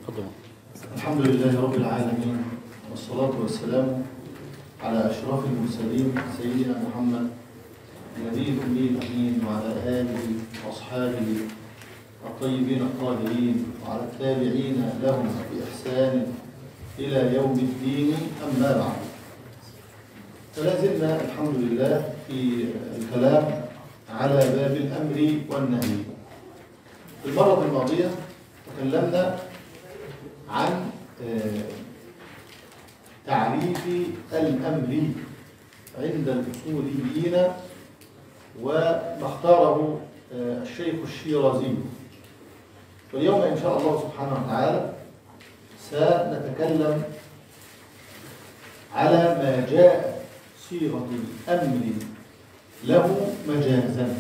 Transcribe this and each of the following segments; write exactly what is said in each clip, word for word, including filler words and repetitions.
تفضل. الحمد لله رب العالمين، والصلاة والسلام على أشرف المرسلين سيدنا محمد النبي الأمي الأمين، وعلى آله وأصحابه الطيبين الطاهرين، وعلى التابعين لهم بإحسان إلى يوم الدين. أما بعد، فلا زلنا الحمد لله في الكلام على باب الأمر والنهي. في المرة الماضية تكلمنا عن تعريف الأمر عند الأصوليين وما اختاره الشيخ الشيرازي، واليوم إن شاء الله سبحانه وتعالى سنتكلم على ما جاء صيغة الأمر له مجازا.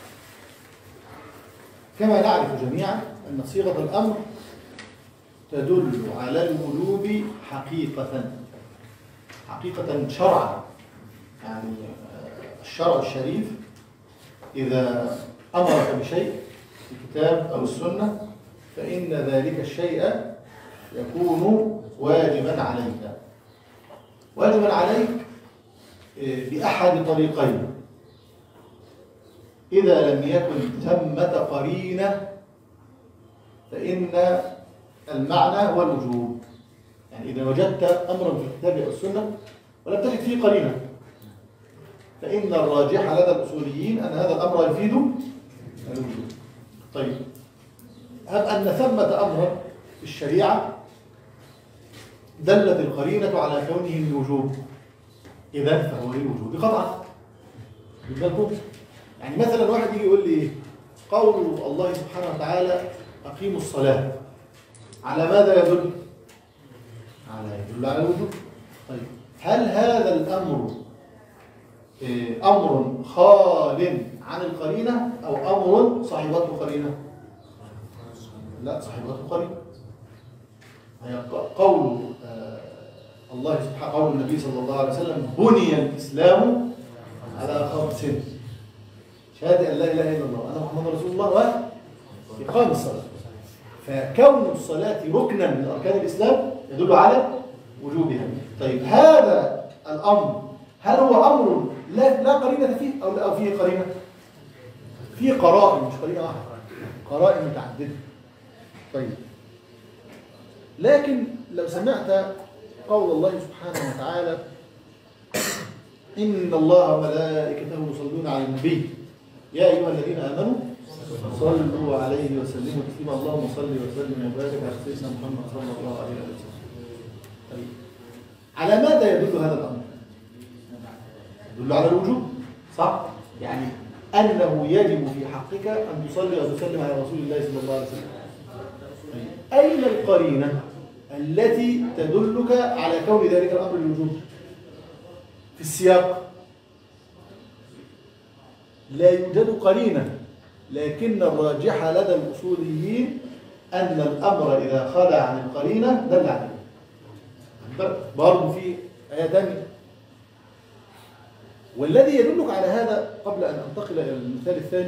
كما نعرف جميعا أن صيغة الأمر تدل على الوجوب حقيقة حقيقة شرعا، يعني الشرع الشريف إذا أمرك بشيء في الكتاب أو السنة فإن ذلك الشيء يكون واجبا عليك واجبا عليك بأحد طريقين: إذا لم يكن ثمة قرينة فإن المعنى هو الوجوب. يعني إذا وجدت أمرا في الكتاب أو السنة ولم تجد فيه قرينة فإن الراجح لدى الأصوليين أن هذا الأمر يفيد الوجوب. طيب، هب أن ثمة أمرا في الشريعة دلت القرينة على كونه الوجوب، إذن فهو للوجوب قطعا. يعني مثلا واحد يجي يقول لي قول الله سبحانه وتعالى أقيموا الصلاة على ماذا يدل؟ على يدل على الوجوب. طيب، هل هذا الأمر أمر خال عن القرينة أو أمر صاحبته قرينة؟ لا، صاحبته قرينة. قول الله سبحانه، قول النبي صلى الله عليه وسلم: بني الإسلام على خمس: شهادة أن لا إله إلا الله وأن محمد رسول الله وإقام الصلاة. فكون الصلاة ركنا من أركان الإسلام يدل على وجوبها. طيب، هذا الأمر هل هو أمر لا لا قرينة فيه أو أو فيه قرينة؟ فيه قرائن، مش قرينة واحدة، قرائن متعددة. طيب، لكن لو سمعت قول الله سبحانه وتعالى: إن الله وملائكته يصلون على النبي يا أيها الذين آمنوا صلوا عليه وسلموا تسليما اللهم صل وسلم وبارك على سيدنا محمد صلى الله عليه وسلم. طيب، على ماذا يدل هذا الأمر؟ يدل على الوجوب، صح؟ يعني أنه يجب في حقك أن تصلي وتسلم على رسول الله صلى الله عليه وسلم. طيب، أين القرينة التي تدلك على كون ذلك الأمر الوجوب؟ في السياق لا يوجد قرينة، لكن الراجح لدى الأصوليين أن الأمر إذا خلى عن القرينة دل عليه. برضو في آية ثانية. والذي يدلك على هذا قبل أن أنتقل إلى المثال الثاني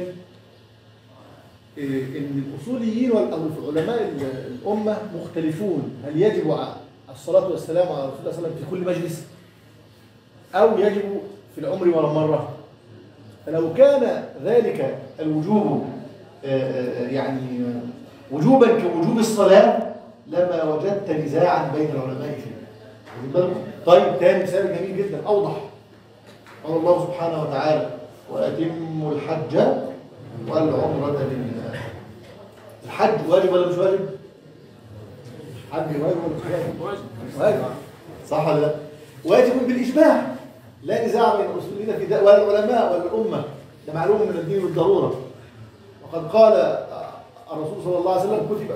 إن الأصوليين والعلماء الأمة مختلفون: هل يجب الصلاة والسلام على رسول الله صلى الله عليه وسلم في كل مجلس أو يجب في العمر ولا مرة؟ فلو كان ذلك الوجوب يعني وجوبا كوجوب الصلاة لما وجدت نزاعا بين العلماء فيه. طيب، ثاني مثال جميل جدا أوضح: قال الله سبحانه وتعالى: وأتموا الحج والعمرة لله. الحج واجب ولا مش واجب؟ الحج واجب ولا مش واجب؟ واجب، صح ولا لا؟ واجب بالإجماع، لا نزاع بين الأصوليين في ذلك ولا العلماء ولا الأمة، ده معلوم من الدين بالضرورة. وقد قال الرسول صلى الله عليه وسلم: كتب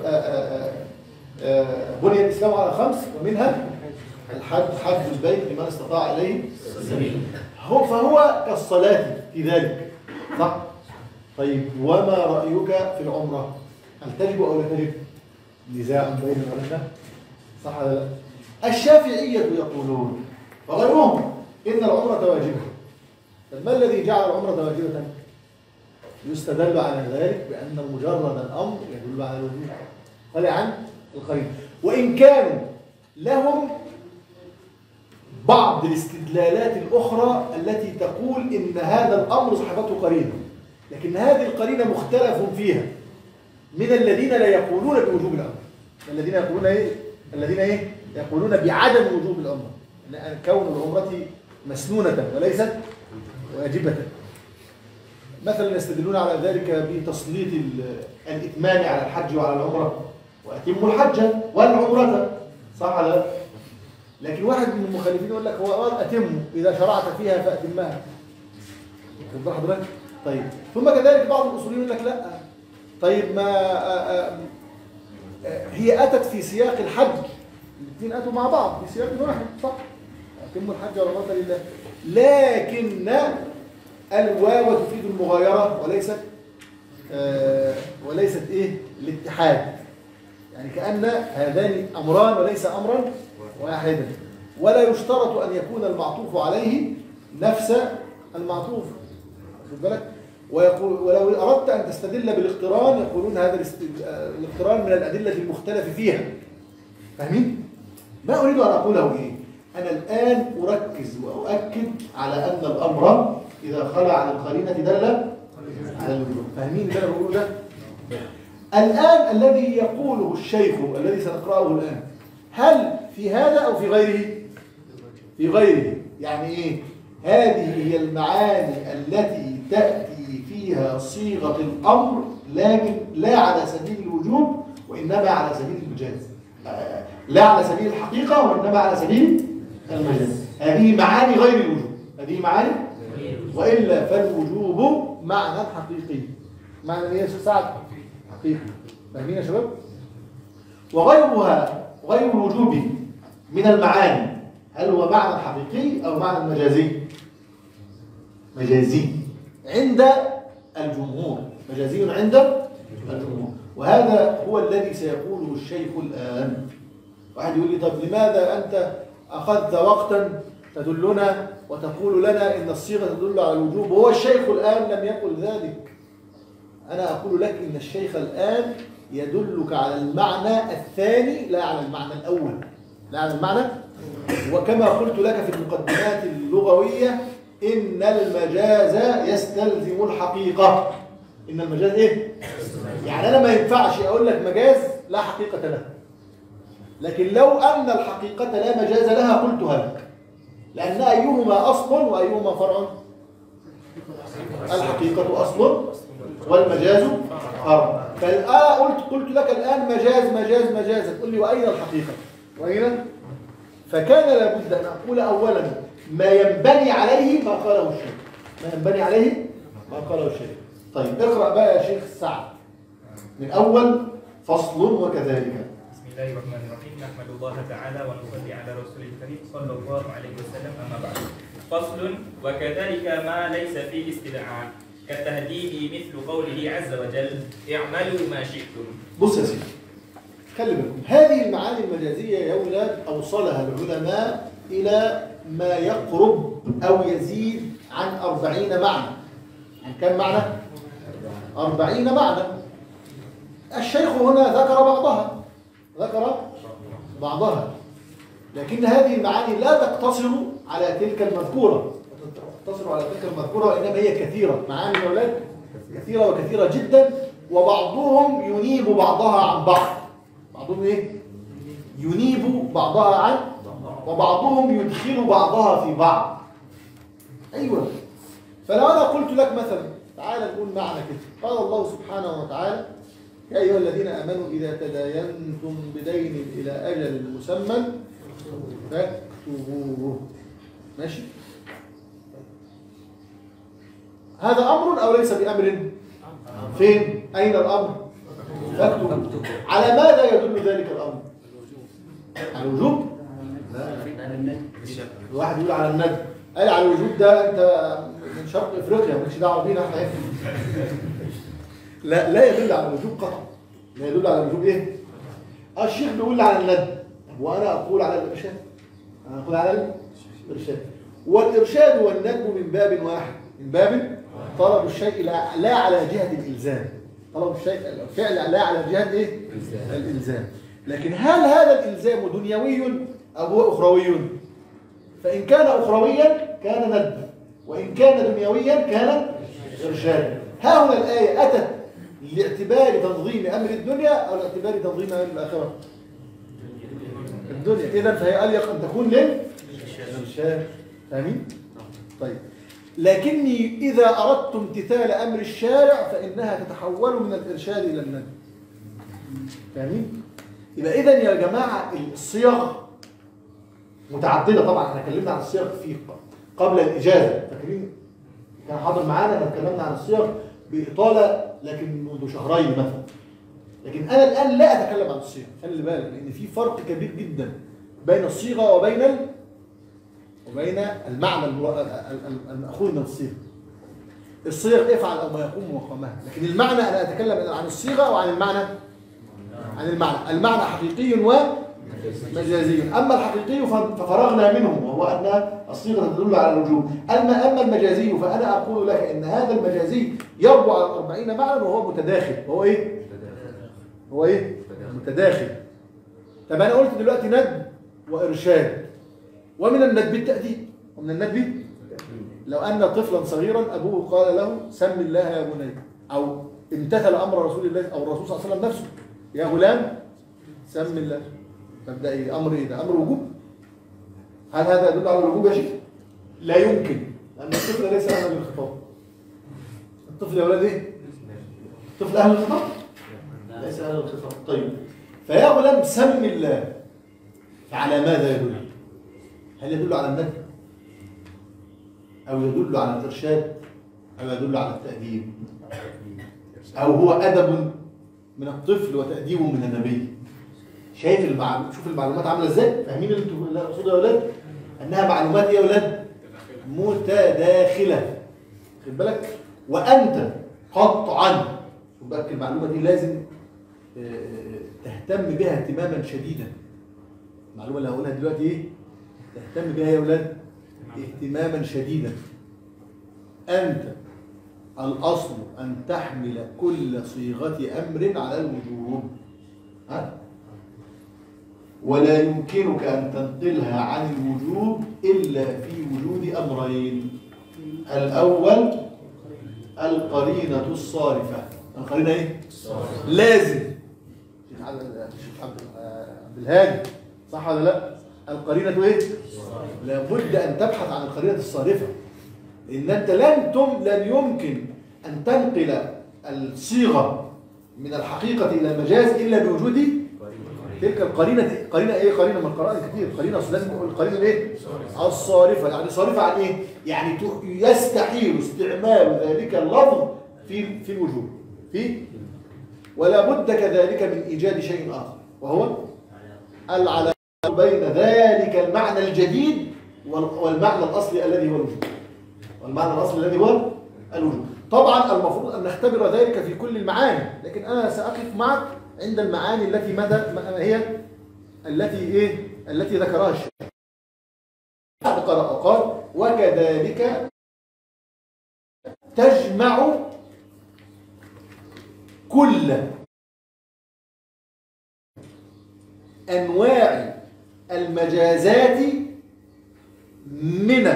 بني الإسلام على خمس ومنها الحج، حج البيت لمن استطاع إليه سبيلا. فهو كالصلاة في ذلك، صح؟ طيب، وما رأيك في العمرة؟ هل تجب أو لا تجب؟ نزاع بين العلماء، صح ولا لا؟ الشافعية يقولون وغيرهم إن العمرة واجبة. ما الذي جعل العمرة واجبة؟ يستدل على ذلك بأن مجرد الأمر يدل على الوجوب. قال عن القرينة، وإن كانوا لهم بعض الاستدلالات الأخرى التي تقول إن هذا الأمر صاحبته قرينة، لكن هذه القرينة مختلف فيها من الذين لا يقولون بوجوب الأمر، الذين يقولون إيه؟ الذين إيه؟ يقولون بعدم وجوب الأمر، لأن كون العمرة مسنونة وليست واجبة. مثلا يستدلون على ذلك بتسليط الإتمام على الحج وعلى العمرة، وأتموا الحج والعمرة، صح ولا لا؟ لكن واحد من المخالفين يقول لك هو قال أتموا، إذا شرعت فيها فأتمها. واخد حضرتك؟ طيب، ثم كذلك بعض الأصوليين يقول لك لا، طيب ما آآ آآ هي أتت في سياق الحج، الاثنين أتوا مع بعض في سياق واحد، صح؟ أتموا الحج والعمرة لله، لكن الواو تفيد المغايرة وليست آه وليست إيه؟ الاتحاد، يعني كأن هذان أمران وليس أمرا واحدا، ولا يشترط أن يكون المعطوف عليه نفس المعطوف، خد بالك؟ ويقول ولو أردت أن تستدل بالاقتران يقولون هذا الاقتران من الأدلة المختلف فيها، فاهمين؟ ما أريد أن أقوله إيه؟ أنا الآن أركز وأؤكد على أن الأمر إذا خلع عن القرينة دل على الوجوب، فاهمين اللي أنا بقوله ده؟ الآن الذي يقوله الشيخ الذي سنقرأه الآن، هل في هذا أو في غيره؟ في غيره، يعني إيه؟ هذه هي المعاني التي تأتي فيها صيغة الأمر، لكن لا على سبيل الوجوب وإنما على سبيل المجاز، لا على سبيل الحقيقة وإنما على سبيل المجاز. هذه معاني غير الوجوب، هذه معاني، وإلا فالوجوب معنى حقيقي. معنى إيه يا أستاذ سعد؟ حقيقي، فاهمين يا شباب؟ وغيرها غير الوجوب من المعاني، هل هو معنى حقيقي أو معنى مجازي؟ مجازي عند الجمهور، مجازي عند الجمهور، وهذا هو الذي سيقوله الشيخ الآن. واحد يقول لي طب لماذا أنت أخذت وقتا تدلنا وتقول لنا إن الصيغة تدل على الوجوب، وهو الشيخ الآن لم يقل ذلك؟ أنا أقول لك إن الشيخ الآن يدلك على المعنى الثاني لا على المعنى الأول، لا على المعنى. وكما قلت لك في المقدمات اللغوية إن المجاز يستلزم الحقيقة. إن المجاز إيه؟ يعني أنا ما ينفعش أقول لك مجاز لا حقيقة له، لكن لو أن الحقيقة لا مجاز لها قلتها لك، لأن أيهما أصل وأيهما فرع؟ الحقيقة أصل والمجاز فرع. فالآن قلت قلت لك الآن مجاز مجاز مجاز، تقول لي وأين الحقيقة؟ وأين؟ فكان لابد أن أقول أولا ما ينبني عليه ما قاله الشيخ، ما ينبني عليه ما قاله الشيخ. طيب اقرأ بقى يا شيخ سعد من أول فصل وكذلك. بسم الله الرحمن الرحيم، نحمد الله تعالى ونصلي على رسوله الكريم صلى الله عليه وسلم، أما بعد. فصل: وكذلك ما ليس فيه استدعاء كالتهديد مثل قوله عز وجل اعملوا ما شئتم. بص يا سيدي، خلي بالكم، هذه المعاني المجازية يا أولاد أوصلها العلماء إلى ما يقرب أو يزيد عن أربعين معنى. عن كم معنى؟ أربعين معنى. الشيخ هنا ذكر بعضها، ذكر بعضها، لكن هذه المعاني لا تقتصر على تلك المذكورة، تقتصر على تلك المذكورة، وإنما هي كثيرة. معاني يا أولاد كثيرة وكثيرة جدا، وبعضهم ينيب بعضها عن بعض. بعضهم إيه؟ ينيب بعضها عن، وبعضهم يدخل بعضها في بعض. أيوة. فلو أنا قلت لك مثلا تعال نقول معنى كده، قال الله سبحانه وتعالى يا أيها الذين آمنوا إذا تداينتم بدين إلى أجل مسمى فاكتبوه. ماشي؟ هذا أمر أو ليس بأمر؟ فين؟ أين الأمر؟ فاكتبوه. على ماذا يدل ذلك الأمر؟ على الوجوب؟ لا. الواحد يقول على الندب، قال على الوجوب ده أنت من شرق إفريقيا مالكش دعوة بينا احنا. لا لا يدل على الوجوب قطعا، لا يدل على الوجوب ايه؟ الشيخ بيقول على الندب، وانا اقول على الارشاد، انا اقول على الارشاد. والارشاد والندب من باب واحد، من باب طلب الشيء لا, لا على جهه الالزام، طلب الشيء الفعل لا على جهه ايه؟ الالزام. لكن هل هذا الإلزام دنيوي أو هو أخروي؟ فإن كان أخرويا كان ندبا، وإن كان دنيويا كان إرشادا. ها هنا الآية أتت لاعتبار تنظيم أمر الدنيا أو لاعتبار تنظيم أمر الآخرة؟ الدنيا. إذا فهي أليق أن تكون للإرشاد. فاهمين؟ طيب، لكني إذا أردت امتثال أمر الشارع فإنها تتحول من الإرشاد إلى الندب. فاهمين؟ يبقى إذا يا جماعة الصيغ متعددة. طبعا احنا اتكلمنا عن الصيغ في قبل الإجازة، فاكرين؟ كان حاضر معانا لما اتكلمنا عن الصيغ بإطالة لكن منذ شهرين مثلا. لكن أنا الآن لا أتكلم عن الصيغ، خلي بالك، لأن في فرق كبير جدا بين الصيغة وبين ال... وبين المعنى المأخوذ من الصيغة. الصيغ افعل أو ما يقوم مقامها، لكن المعنى أنا أتكلم عن الصيغة وعن المعنى عن المعنى. المعنى حقيقي ومجازي. أما الحقيقي ففرغنا منه وهو أن الصيغة تدل على الوجوب. أما أما المجازي فأنا أقول لك إن هذا المجازي يربو على أربعين معنى وهو متداخل. وهو إيه؟ هو إيه؟ متداخل. طب أنا قلت دلوقتي ندب وإرشاد، ومن الندب التأديب، ومن الندب لو أن طفلا صغيرا أبوه قال له سم الله يا بني، أو امتثل أمر رسول الله أو الرسول صلى الله عليه وسلم نفسه، يا غلام سم الله. طب ده إيه؟ أمر إيه ده؟ أمر وجوب؟ هل هذا يدل على الوجوب يا شيخ؟ لا يمكن، لأن الطفل ليس أهلا للخطاب. الطفل يا ولاد إيه؟ الطفل أهل الخطاب؟ ليس أهل الخطاب. طيب، فيا غلام سم الله، فعلى ماذا يدل؟ هل يدل على الندب؟ أو يدل على الإرشاد؟ أو يدل على التأديب؟ أو هو أدب من الطفل وتأديب من النبي؟ شايف المعلومات؟ شوف المعلومات عاملة إزاي؟ فاهمين اللي انتوا اللي أقصده يا أولاد؟ أنها معلومات يا أولاد متداخلة. خد بالك؟ وأنت قطعا، خد بالك المعلومة دي لازم تهتم بها اهتماما شديدا. المعلومة اللي هقولها دلوقتي إيه؟ تهتم بها يا أولاد اهتماما شديدا. أنت الأصل أن تحمل كل صيغة أمر على الوجوب، ها؟ ولا يمكنك أن تنقلها عن الوجوب إلا في وجود أمرين. الأول القرينة الصارفة. القرينة إيه؟ الصارفة. لازم شيخ عبد الهادي صح ولا لا؟ القرينة إيه؟ لابد أن تبحث عن القرينة الصارفة، لأن أنت لن تم لن يمكن أن تنقل الصيغة من الحقيقة إلى المجاز إلا بوجود تلك القرينة. قرينة إيه؟ قرينة من القرائن كتير. قرينة لازم نقول القرينة إيه؟ الصارفة. يعني صارفة عن إيه؟ يعني يستحيل استعمال ذلك اللفظ في في الوجوب في ولا بد كذلك من إيجاد شيء آخر، وهو العلاقة بين ذلك المعنى الجديد والمعنى الأصلي الذي هو الوجوب. والمعنى الأصلي الذي هو الوجوب. طبعا المفروض أن نختبر ذلك في كل المعاني، لكن أنا سأقف معك عند المعاني التي مدى هي التي إيه؟ التي ذكرها الشيخ. قال وكذلك تجمع كل أنواع المجازات من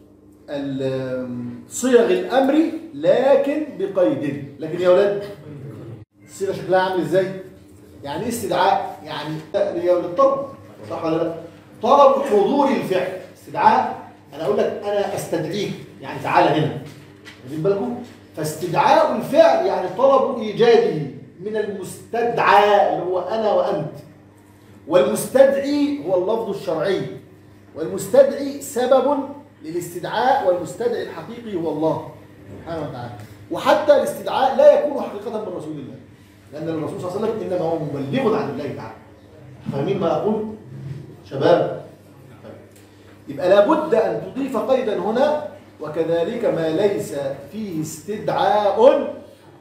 صيغ الأمر لكن بقيد. لكن يا أولاد الصيغة شكلها عامل إزاي؟ يعني استدعاء، يعني للطلب، صح ولا لا؟ طلب حضور الفعل. استدعاء أنا أقول لك أنا أستدعيك، يعني تعالى هنا، واخدين بالكم؟ فاستدعاء الفعل يعني طلب إيجاده من المستدعى اللي هو أنا وأنت. والمستدعي هو اللفظ الشرعي، والمستدعي سبب للاستدعاء، والمستدعي الحقيقي هو الله سبحانه وتعالى. وحتى الاستدعاء لا يكون حقيقة من رسول الله، لأن الرسول صلى الله عليه وسلم إنما هو مبلغ عن الله تعالى. فاهمين ما أقول؟ شباب، يبقى لابد أن تضيف قيدا هنا، وكذلك ما ليس فيه استدعاء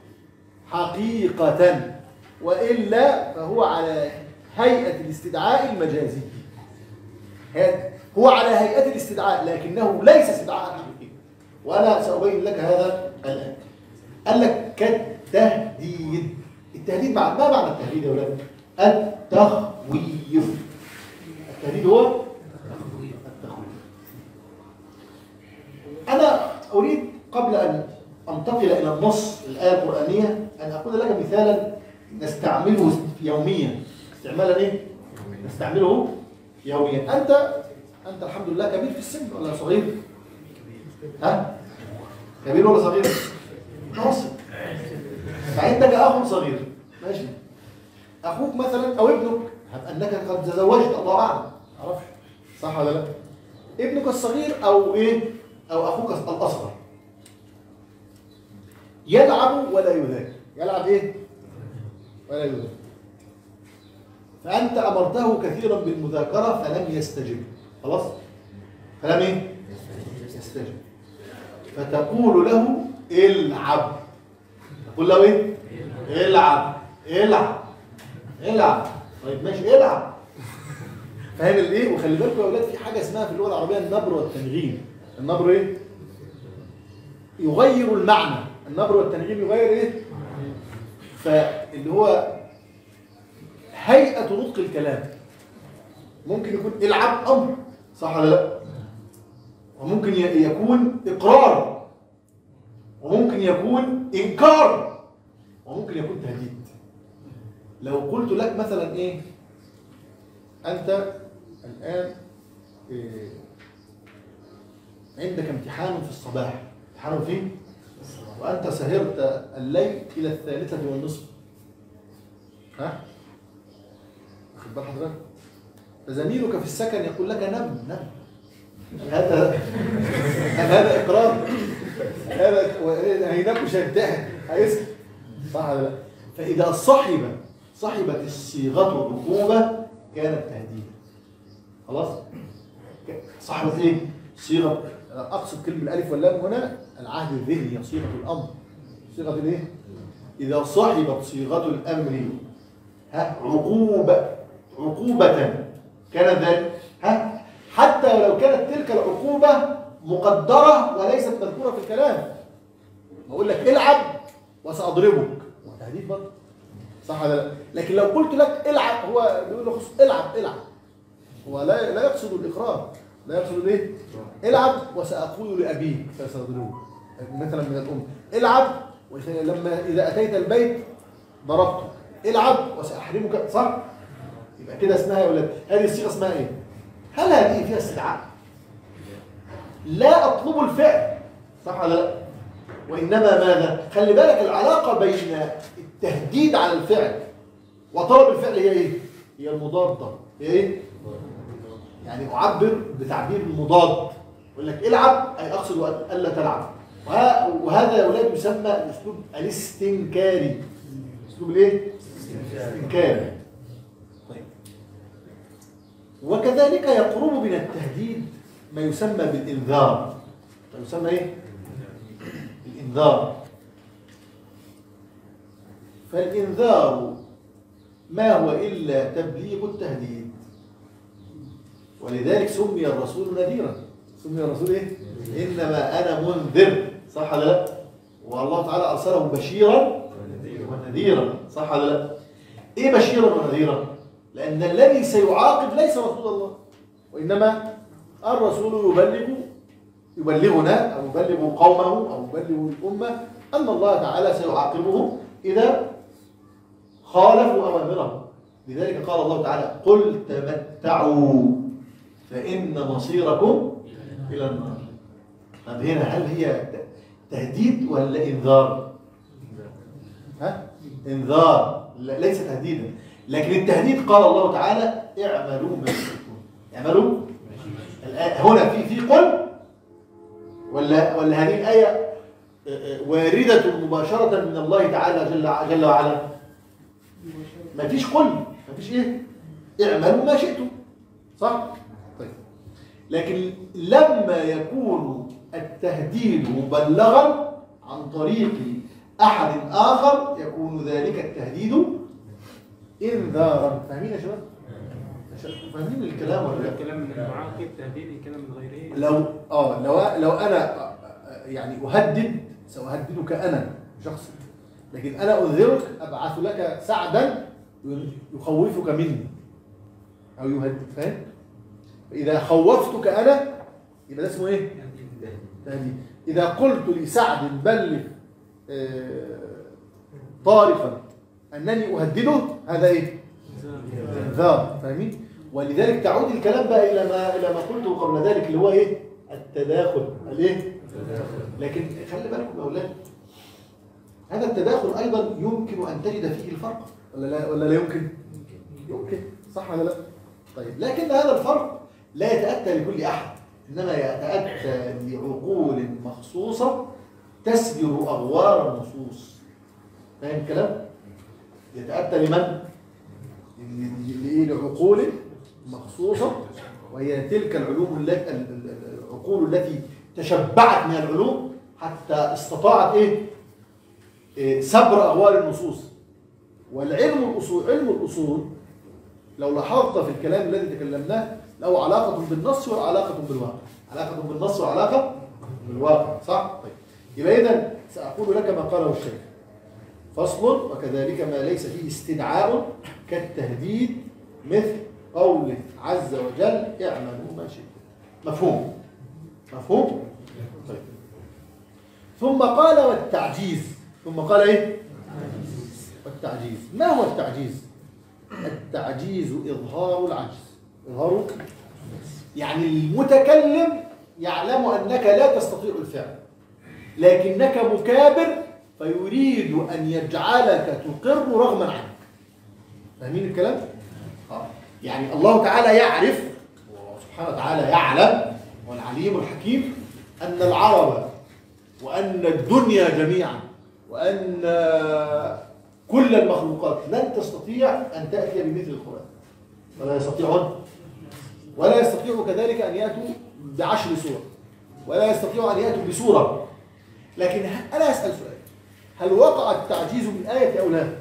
حقيقة، وإلا فهو على هيئة الاستدعاء المجازي. هو على هيئة الاستدعاء لكنه ليس استدعاء حقيقي، وأنا سأبين لك هذا الآن. قال لك كالتهديد. التهديد مع... ما معنى التهديد يا ولاد؟ التخويف. التهديد هو التخويف. أنا أريد قبل أن أنتقل إلى النص الآية القرآنية أن أقول لك مثالا نستعمله يوميا. استعمالا إيه؟ نستعمله يوميا. أنت أنت الحمد لله كبير في السن ولا صغير؟ ها؟ كبير ولا صغير؟ متوسط. فعندك أخ صغير، ماشي. أخوك مثلا أو ابنك، أنك قد تزوجت الله أعلم، معرفش صح ولا لا؟ ابنك الصغير أو إيه؟ أو أخوك الأصغر يلعب ولا يذاكر. يلعب إيه؟ ولا يذاكر. فأنت أمرته كثيرا بالمذاكرة فلم يستجب. خلاص؟ فلم إيه؟ يستجب. فتقول له العب. تقول له إيه؟ العب العب العب. طيب ماشي العب. فاهم الايه؟ وخلي بالكم يا اولاد في حاجه اسمها في اللغه العربيه النبر والتنغيم. النبر ايه؟ يغير المعنى. النبر والتنغيم يغير ايه؟ فاللي هو هيئه نطق الكلام. ممكن يكون العب امر صح ولا لا؟ وممكن يكون اقرار، وممكن يكون انكار، وممكن يكون تهديد. لو قلت لك مثلا ايه؟ انت الان إيه؟ عندك امتحان في الصباح. امتحان فين؟ وانت سهرت الليل الى الثالثه والنصف. ها؟ واخد بال حضرتك؟ فزميلك في السكن يقول لك نم نم. هذا هذا اقرار. هذا هينام مش هينتهي، هيسكت صح ولا لا؟ فاذا صحب صحبت الصيغه العقوبه كانت تهديدا. خلاص؟ صحبت ايه؟ صيغه، اقصد كلمه الالف واللام هنا العهد الذهني، صيغه الامر. صيغه الايه؟ اذا صحبت صيغه الامر ها عقوبه عقوبه كان ذلك ها حتى ولو كانت تلك العقوبه مقدره وليست مذكوره في الكلام. بقول لك العب وساضربك، وتهديد برضه صح ولا لا؟ لكن لو قلت لك العب، هو بيقول له العب العب، هو لا لا يقصد الاقرار، لا يقصد ايه؟ العب وساقول لابيك فسيضربك مثلا من الام. العب لما اذا اتيت البيت ضربته. العب وساحرمك صح؟ يبقى كده اسمها يا ولاد هذه الصيغه اسمها ايه؟ هل هذه فيها استدعاء؟ لا اطلب الفعل صح ولا لا؟ وانما ماذا؟ خلي بالك العلاقه بين التهديد على الفعل وطلب الفعل هي ايه؟ هي المضاده. هي ايه؟ يعني اعبر بتعبير المضاد. يقول لك العب اي اقصد الا تلعب. وهذا يا اولاد يسمى الاسلوب الاستنكاري. اسلوب الايه؟ الاستنكاري. طيب. وكذلك يقرب من التهديد ما يسمى بالانذار. ما يسمى ايه؟ الانذار. فالانذار ما هو الا تبليغ التهديد، ولذلك سمي الرسول نذيرا. سمي الرسول ايه؟ انما انا منذر صح ولا لا؟ والله تعالى ارسله بشيرا ونذيرا صح ولا لا؟ ايه بشيرا ونذيرا؟ لان الذي سيعاقب ليس رسول الله، وانما الرسول يبلغ يبلغنا او يبلغ قومه او يبلغ الامه ان الله تعالى سيعاقبهم اذا خالفوا اوامره. لذلك قال الله تعالى قل تمتعوا فإن مصيركم إلى النار. طب هنا هل هي تهديد ولا إنذار؟ ها؟ إنذار ليس تهديدا. لكن التهديد قال الله تعالى اعملوا ما شئتم. اعملوا هنا في في قل ولا ولا هذه الآية واردة مباشرة من الله تعالى جل جل وعلا؟ ما فيش قل، ما فيش ايه؟ اعملوا ما شئتم صح؟ طيب. لكن لما يكون التهديد مبلغا عن طريق احد اخر يكون ذلك التهديد انذارا. فاهمين يا شباب؟ فاهمين الكلام ولا لا؟ الكلام من المعاقب تهديد، الكلام من غيره. لو اه لو لو انا يعني اهدد ساهددك انا شخصي، لكن انا انذرك ابعث لك سعدا يخوفك مني أو يهدد، فاهم؟ إذا خوفتك أنا يبقى ده اسمه إيه؟ تهديد. إذا قلت لسعد بلغ آه طارقا أنني أهدده، هذا إيه؟ إنذار، فاهمين؟ ولذلك تعود الكلام بقى إلى ما إلى ما قلته قبل ذلك اللي هو إيه؟ التداخل، الإيه؟ لكن خلي بالكم يا أولاد، هذا التداخل أيضا يمكن أن تجد فيه الفرق ولا لا ولا لا يمكن؟ يمكن، صح ولا لا؟ طيب، لكن هذا الفرق لا يتأتى لكل أحد، إنما يتأتى لعقول مخصوصة تسبر أغوار النصوص. فاهم الكلام؟ يتأتى لمن؟ لعقول مخصوصة، وهي تلك العلوم التي العقول التي تشبعت من العلوم حتى استطاعت إيه؟ إيه سبر أغوار النصوص. والعلم الأصول، علم الأصول لو لاحظت في الكلام الذي تكلمناه له علاقة بالنص وعلاقة بالواقع، علاقة بالنص وعلاقة بالواقع، صح؟ طيب، يبقى إذن سأقول لك ما قاله الشيخ: فصل: وكذلك ما ليس فيه استدعاء كالتهديد مثل قوله عز وجل اعملوا ما شئتم. مفهوم؟ مفهوم؟ طيب. ثم قال والتعجيز. ثم قال ايه؟ والتعجيز. ما هو التعجيز؟ التعجيز إظهار العجز. إظهار يعني المتكلم يعلم أنك لا تستطيع الفعل، لكنك مكابر فيريد أن يجعلك تقر رغما عنك. فاهمين الكلام؟ آه. يعني الله تعالى يعرف، سبحانه وتعالى يعلم، والعليم الحكيم، أن العرب وأن الدنيا جميعا وأن كل المخلوقات لن تستطيع أن تأتي بمثل القرآن، ولا يستطيعون، ولا يستطيعوا كذلك أن يأتوا بعشر سور، ولا يستطيعوا أن يأتوا بسورة. لكن أنا أسأل سؤال: هل وقع التعجيز بالآية أو لا؟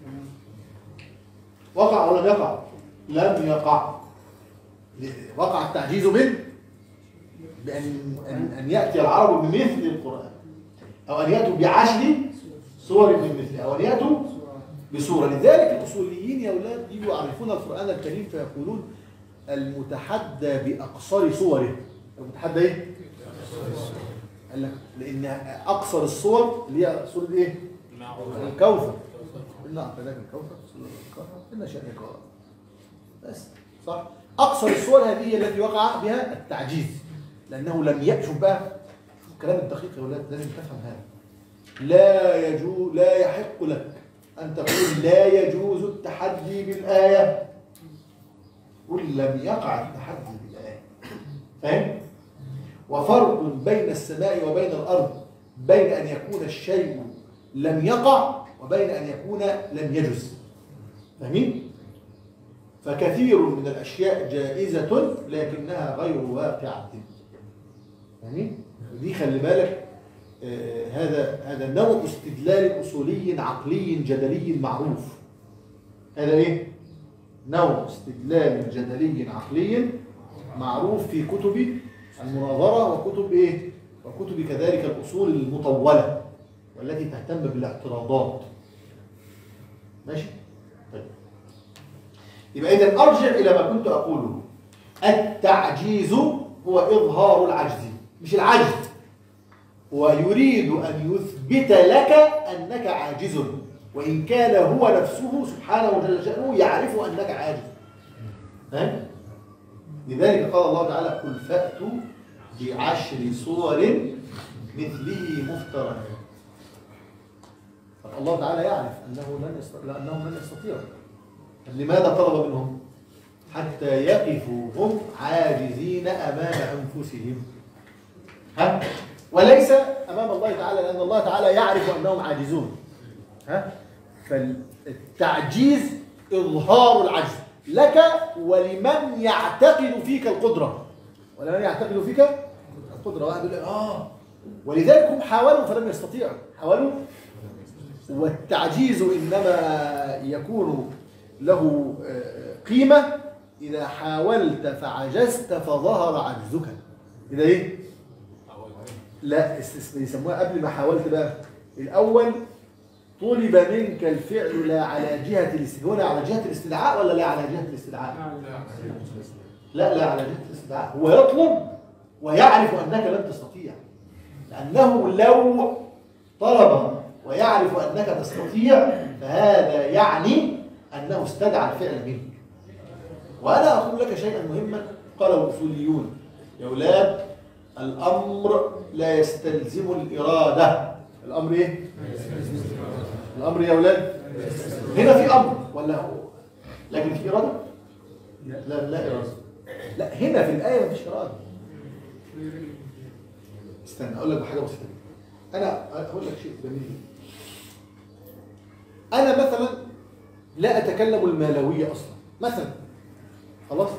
وقع أو لم يقع؟ لم يقع. وقع التعجيز من بأن أن أن يأتي العرب بمثل القرآن، أو أن يأتوا بعشر صور من مثله، أو أن يأتوا بسورة. لذلك الأصوليين يا أولاد يجوا يعرفون القرآن الكريم فيقولون المتحدى بأقصر صوره. المتحدى إيه؟ قال لك لأن أقصر الصور اللي هي صورة إيه؟ الكوثر. إن أعطيناك الكوثر إن شأنك قرآن. بس صح؟ أقصر الصور هذه التي وقع بها التعجيز، لأنه لم يشوف بقى الكلام الدقيق يا أولاد، لازم تفهم هذا. لا يجوز، لا يحق لك أن تقول لا يجوز التحدي بالآية، قل لم يقع التحدي بالآية. فاهم؟ وفرق بين السماء وبين الأرض، بين أن يكون الشيء لم يقع وبين أن يكون لم يجز. فاهمين؟ فكثير من الأشياء جائزة لكنها غير واقعة. فاهمين؟ دي خلي بالك، آه هذا هذا نوع استدلال أصولي عقلي جدلي معروف. هذا إيه؟ نوع استدلال جدلي عقلي معروف في كتب المناظرة وكتب إيه؟ وكتب كذلك الأصول المطولة والتي تهتم بالاعتراضات. ماشي؟ طيب. يبقى إذا أرجع إلى ما كنت أقوله: التعجيز هو إظهار العجز، مش العجز. هو يريد أن يثبت لك أنك عاجز، وإن كان هو نفسه سبحانه وجل شأنه يعرف أنك عاجز. ها؟ لذلك قال الله تعالى: قل فأتوا بعشر صور مثله مفتريات. الله تعالى يعرف أنه لن يستطيع، لأنهم لن يستطيعوا. لماذا طلب منهم؟ حتى يقفوا هم عاجزين أمام أنفسهم. ها؟ وليس أمام الله تعالى، لأن الله تعالى يعرف أنهم عاجزون. ها؟ فالتعجيز إظهار العجز لك ولمن يعتقد فيك القدرة، ولمن يعتقد فيك القدرة. واحد يقول آه ولذلك هم حاولوا فلم يستطيعوا، حاولوا. والتعجيز إنما يكون له قيمة إذا حاولت فعجزت فظهر عجزك. إذا إيه؟ لا، يسموها قبل ما حاولت بقى. الأول طلب منك الفعل لا على جهة الاستدعاء، لا على جهة الاستدعاء ولا لا على جهة الاستدعاء؟ لا لا على جهة الاستدعاء. هو يطلب ويعرف أنك لن تستطيع، لأنه لو طلب ويعرف أنك تستطيع فهذا يعني أنه استدعى الفعل منك. وأنا أقول لك شيئا مهما قاله الأصوليون: يا أولاد الأمر لا يستلزم الإرادة. الأمر إيه؟ الأمر يا أولاد هنا في أمر ولا هو لكن في إرادة؟ لا لا إرادة. لا هنا في الآية مفيش إرادة. استنى أقول لك حاجة بسيطة. أنا أقول لك شيء جميل. أنا مثلا لا أتكلم المالوية أصلا مثلا، خلاص،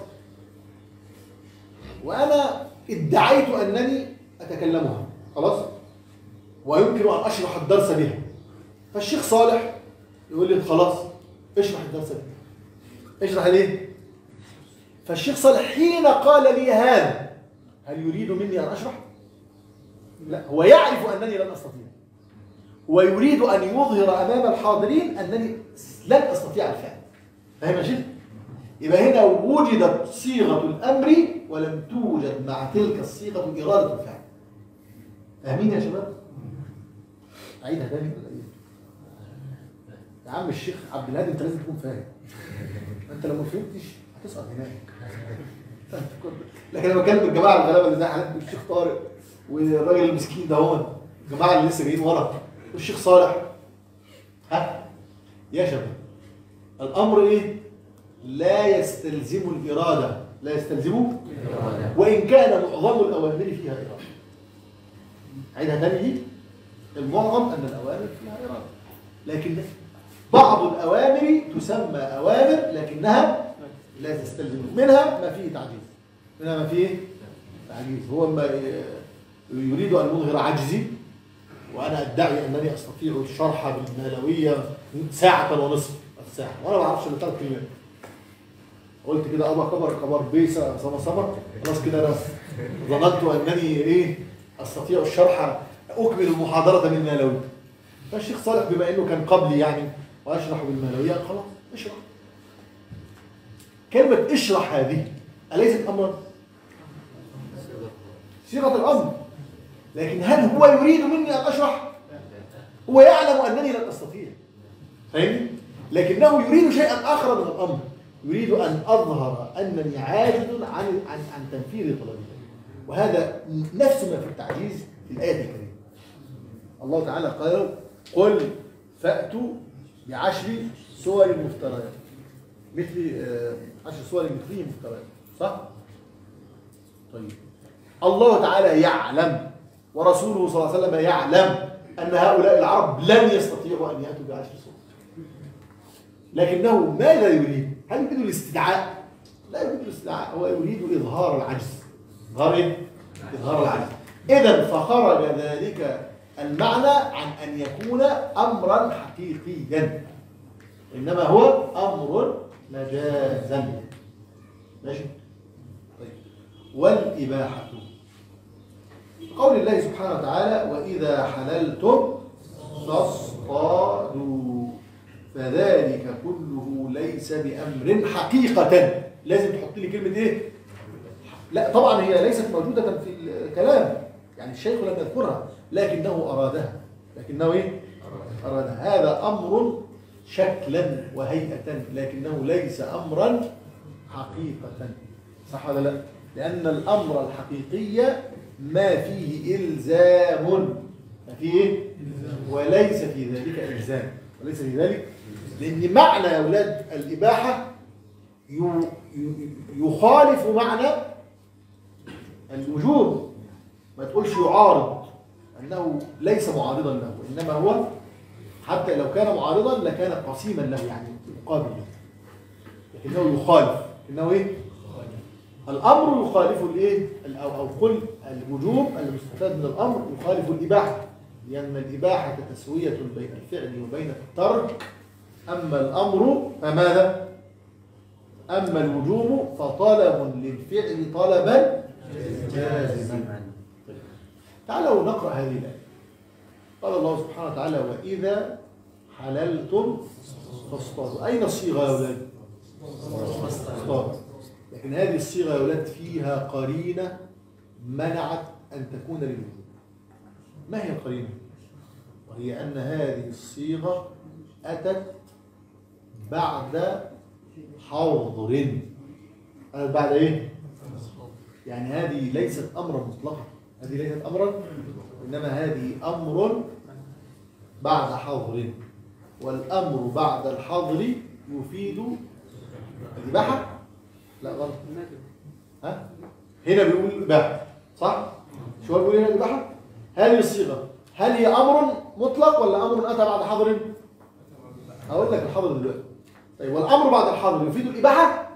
وأنا ادعيت أنني أتكلمها، خلاص، ويمكن أن أشرح الدرس بها. فالشيخ صالح يقول لي خلاص اشرح الدرس بها. اشرح ليه؟ فالشيخ صالح حين قال لي هذا هل يريد مني أن أشرح؟ لا، هو يعرف أنني لن أستطيع، ويريد أن يظهر أمام الحاضرين أنني لن أستطيع الفعل. فاهم يا شيخ؟ يبقى هنا وجدت صيغة الأمر ولم توجد مع تلك الصيغة إرادة الفعل. فاهمين يا شباب؟ أعيدها تاني ولا إيه؟ يا عم الشيخ عبد الهادي أنت لازم تكون فاهم. أنت لو ما فهمتش هتسقط هناك. لكن أنا بكلم الجماعة الغلابة اللي زي حالتنا، الشيخ طارق والراجل المسكين ده هون، الجماعة اللي لسه جايين ورا، والشيخ صالح. ها؟ يا شباب الأمر إيه؟ لا يستلزم الإرادة، لا يستلزم وإن كان معظم الأوامر فيها إرادة. عيدها تاني دي، المعظم أن الأوامر فيها إرادة، لكن بعض الأوامر تسمى أوامر لكنها لا تستلزم، منها ما فيه تعجيز، منها ما فيه تعجيز. هو ما يريد أن يظهر عجزي وأنا أدعي أنني أستطيع الشرح بالمالوية ساعة ونصف الساعة وأنا ما أعرفش إلا ثلاث كلمات. قلت كده أبا كبر كبر بيسا صبر صبر، خلاص كده أنا ظننت أنني إيه أستطيع الشرح أكمل المحاضرة بالمالوية. فالشيخ صالح بما إنه كان قبلي يعني وأشرح بالمالوية خلاص اشرح. كلمة اشرح هذه أليست أمرا؟ صيغة الأمر، لكن هل هو يريد مني أن أشرح؟ هو يعلم أنني لن أستطيع، فاهمني؟ لكنه يريد شيئا آخر من الأمر، يريد أن أظهر أنني عاجز عن عن عن تنفيذ طلبه. وهذا نفس ما في التعجيز في الآية الكريمة. الله تعالى قال: قل فأتوا بعشر سور مفتريات مثل عشر سور مثله مفتريات، صح؟ طيب الله تعالى يعلم ورسوله صلى الله عليه وسلم يعلم أن هؤلاء العرب لن يستطيعوا أن يأتوا بعشر سور، لكنه ماذا يريد؟ هل يريد الاستدعاء؟ لا يريد الاستدعاء، هو يريد إظهار العجز. إظهار إيه؟ إظهار العجز. إذن فخرج ذلك المعنى عن أن يكون أمرا حقيقيا، إنما هو أمر مجازا. ماشي؟ طيب. والإباحة قول الله سبحانه وتعالى: وإذا حللتم فاصطادوا، فذلك كله ليس بأمر حقيقة. لازم تحط لي كلمة إيه؟ لا طبعا هي ليست موجودة في الكلام، يعني الشيخ لم يذكرها، لكنه أرادها. لكنه إيه؟ أرادها. هذا أمر شكلا وهيئة، لكنه ليس أمرا حقيقة. صح ولا لا؟ لأن الأمر الحقيقي ما فيه إلزام، ما فيه وليس في ذلك إلزام، وليس في ذلك، لأن معنى يا أولاد الإباحة يخالف معنى الوجوب. ما تقولش يعارض، أنه ليس معارضا له، إنما هو حتى لو كان معارضا لكان قسيما له، يعني مقابل له، لكنه يخالف. إنه إيه؟ الأمر يخالف الإيه؟ أو أو قل الوجوب المستفاد من الأمر يخالف الإباحة، لأن الإباحة تسوية بين الفعل وبين الترك. أما الأمر فماذا؟ أما الوجوب فطلب للفعل طلبا جازما. تعالوا نقرأ هذه الآية. قال الله سبحانه وتعالى: وإذا حللتم فاصطادوا. أين الصيغة يا أولاد؟ فاصطادوا. لكن هذه الصيغة يا أولاد فيها قرينة منعت أن تكون للوجوب. ما هي القرينة؟ وهي أن هذه الصيغة أتت بعد حظر. أتت بعد إيه؟ يعني هذه ليست أمرا مطلقا، هذه ليست أمرا، إنما هذه أمر بعد حظر، والأمر بعد الحظر يفيد الإباحة؟ لا غلط. ها؟ هنا بيقول الإباحة صح؟ شو هو بيقول هنا الإباحة؟ هذه الصيغة هل هي أمر مطلق ولا أمر أتى بعد حظر؟ هقول لك الحظر دلوقتي. طيب والأمر بعد الحظر يفيد الإباحة؟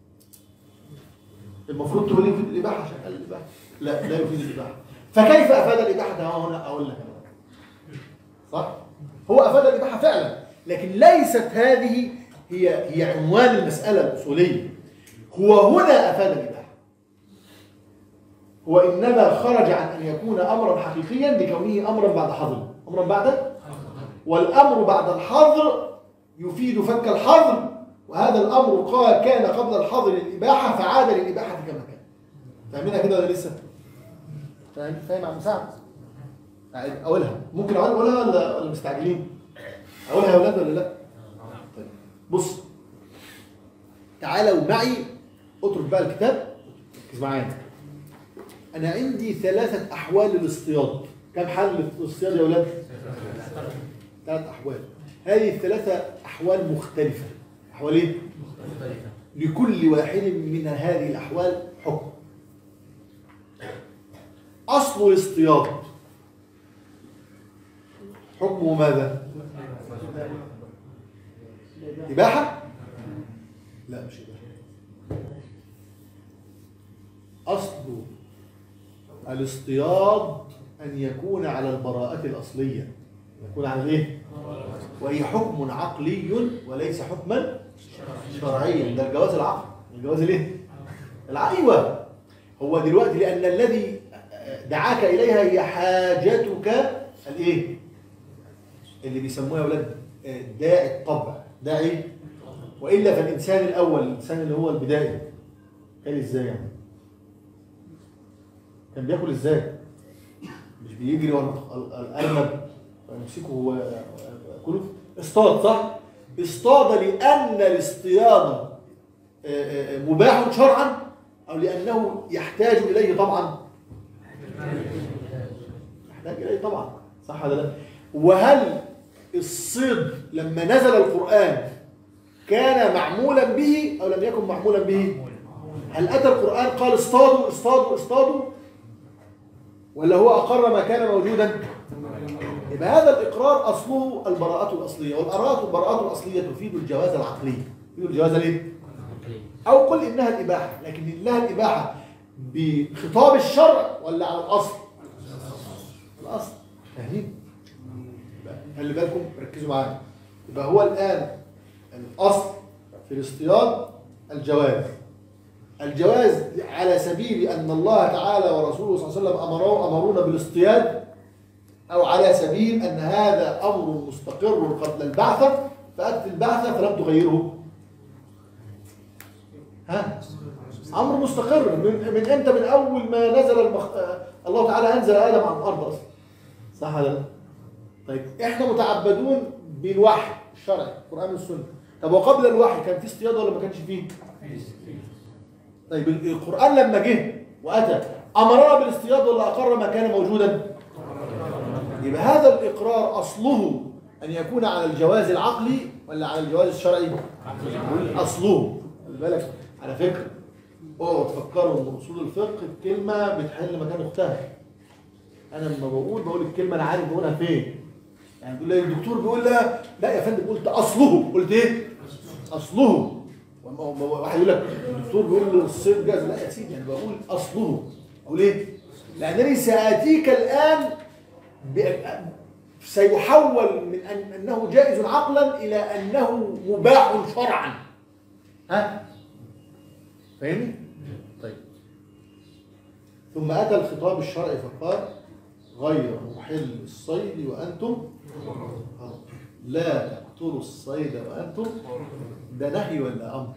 المفروض تقول يفيد الإباحة عشان قال الإباحة. لا لا يفيد الإباحة. فكيف أفاد الإباحة؟ ده هنا أقول لك أنا. صح؟ هو أفاد الإباحة فعلا، لكن ليست هذه هي هي عنوان المسألة الأصولية. هو هنا أفاد الإباحة. هو إنما خرج عن أن يكون أمرا حقيقيا لكونه أمرا بعد حظر. أمرا بعد والأمر بعد الحظر يفيد فك الحظر، وهذا الأمر قال كان قبل الحظر الإباحة فعاد للإباحة كما كان. فاهمينها كده ولا لسه؟ فاهم فاهم عم سعد؟ أقولها ممكن أقولها ولا ولا مستعجلين؟ أقولها يا أولاد ولا لا؟ طيب بص تعالوا معي، اترك بقى الكتاب ركز معايا. أنا عندي ثلاثة أحوال للاصطياد. كم حل للاصطياد يا أولاد؟ ثلاث أحوال. هذه الثلاثة أحوال مختلفة. أحوال إيه؟ مختلفة. لكل واحد من هذه الأحوال حكم. أصل الاصطياد حكمه ماذا؟ إباحة؟ لا مش إباحة. أصل الاصطياد أن يكون على البراءة الأصلية، يكون على إيه؟ وهي حكم عقلي وليس حكما شرعيا. ده الجواز العقل. الجواز الإيه؟ العيوة. هو دلوقتي لأن الذي دعاك إليها هي حاجتك الإيه؟ اللي بيسموها يا أولاد داعي الطبع. داعي وإلا فالإنسان الأول، الإنسان اللي هو البدائي كان إزاي يعني؟ كان بياكل إزاي؟ مش بيجري ورا الأرنب ويمسكه ويأكله؟ اصطاد صح؟ اصطاد لأن الاصطياد مباح شرعا أو لأنه يحتاج إليه طبعا؟ يحتاج إليه طبعا صح ولا لا؟ وهل الصيد لما نزل القرآن كان معمولا به أو لم يكن معمولا به؟ هل أتى القرآن قال اصطادوا اصطادوا اصطادوا ولا هو أقر ما كان موجودا؟ يبقى هذا الإقرار أصله البراءة الأصلية، والبراءة البراءة الأصلية تفيد الجواز العقلي. تفيد الجواز الايه؟ أو قل إنها الإباحة، لكن إنها الإباحة بخطاب الشرع ولا على الأصل؟ الأصل. فاهمين؟ خلي بالكم ركزوا معايا. يبقى هو الآن الأصل في الاصطياد الجواز. الجواز على سبيل أن الله تعالى ورسوله صلى الله عليه وسلم أمروا أمرونا بالاصطياد، أو على سبيل أن هذا أمر مستقر قبل البعثة فأتت البعثة فلم تغيره. ها؟ أمر مستقر من من أنت من أول ما نزل المخ... الله تعالى أنزل آدم عن الأرض أصلا. صح ولا لا؟ طيب إحنا متعبدون بالوحي الشرعي القرآن والسنة. طب وقبل الوحي كان في اصطياد ولا ما كانش فيه؟ طيب القرآن لما جه وأتى أمرنا بالاصطياد ولا أقر ما كان موجودا؟ يبقى هذا الإقرار أصله أن يكون على الجواز العقلي ولا على الجواز الشرعي؟ أصله. خلي بالك على فكرة اوعوا تفكروا ان اصول الفقه الكلمة بتحل مكان اختها. أنا لما بقول بقول الكلمة أنا عارف بقولها فين. يعني تقول لي الدكتور بيقول لها لا يا فندم قلت أصله. قلت إيه؟ أصله. واحد يقول لك الدكتور بيقول له الصيد جاز. لا يا سيدي أنا بقول أصله. أقول إيه؟ لأنني سآتيك الآن سيحول من أن أنه جائز عقلا إلى أنه مباح شرعا. ها؟ فاهمني؟ طيب. ثم أتى الخطاب الشرعي فقال غير محل الصيد وأنتم لا تقتلوا الصيد وأنتم، ده نهي ولا أمر؟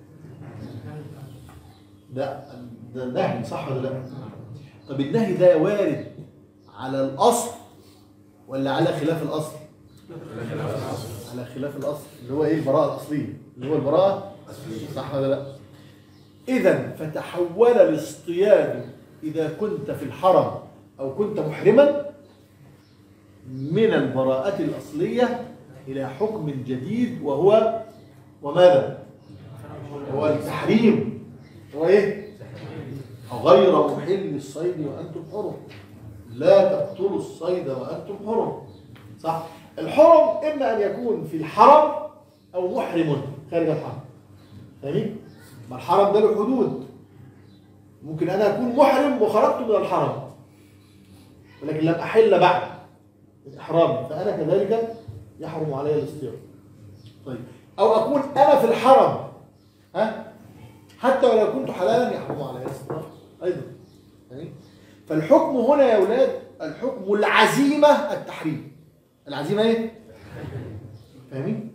ده ده نهي صح ولا لا؟ طب النهي ده وارد على الأصل ولا على خلاف الأصل؟ على خلاف الأصل اللي هو إيه؟ البراءة الأصلية، اللي هو البراءة صح ولا لا؟ إذا فتحول الاصطياد إذا كنت في الحرم أو كنت محرما من البراءة الأصلية إلى حكم جديد، وهو وماذا؟ هو التحريم. هو إيه؟ غير محل الصيد وأنتم حرم، لا تقتلوا الصيد وأنتم حرم. صح؟ الحرم إما أن يكون في الحرم أو محرم خارج الحرم. فاهمين؟ ما الحرم ده له حدود. ممكن أنا أكون محرم وخرجت من الحرم ولكن لم أحل بعد الإحرام، فأنا كذلك يحرم علي الاصطياد. طيب، أو أكون أنا في الحرم ها حتى ولو كنت حلالا يحرم علي الاصطياد أيضا. يعني فالحكم هنا يا أولاد الحكم العزيمة التحريم. العزيمة إيه؟ فاهمين؟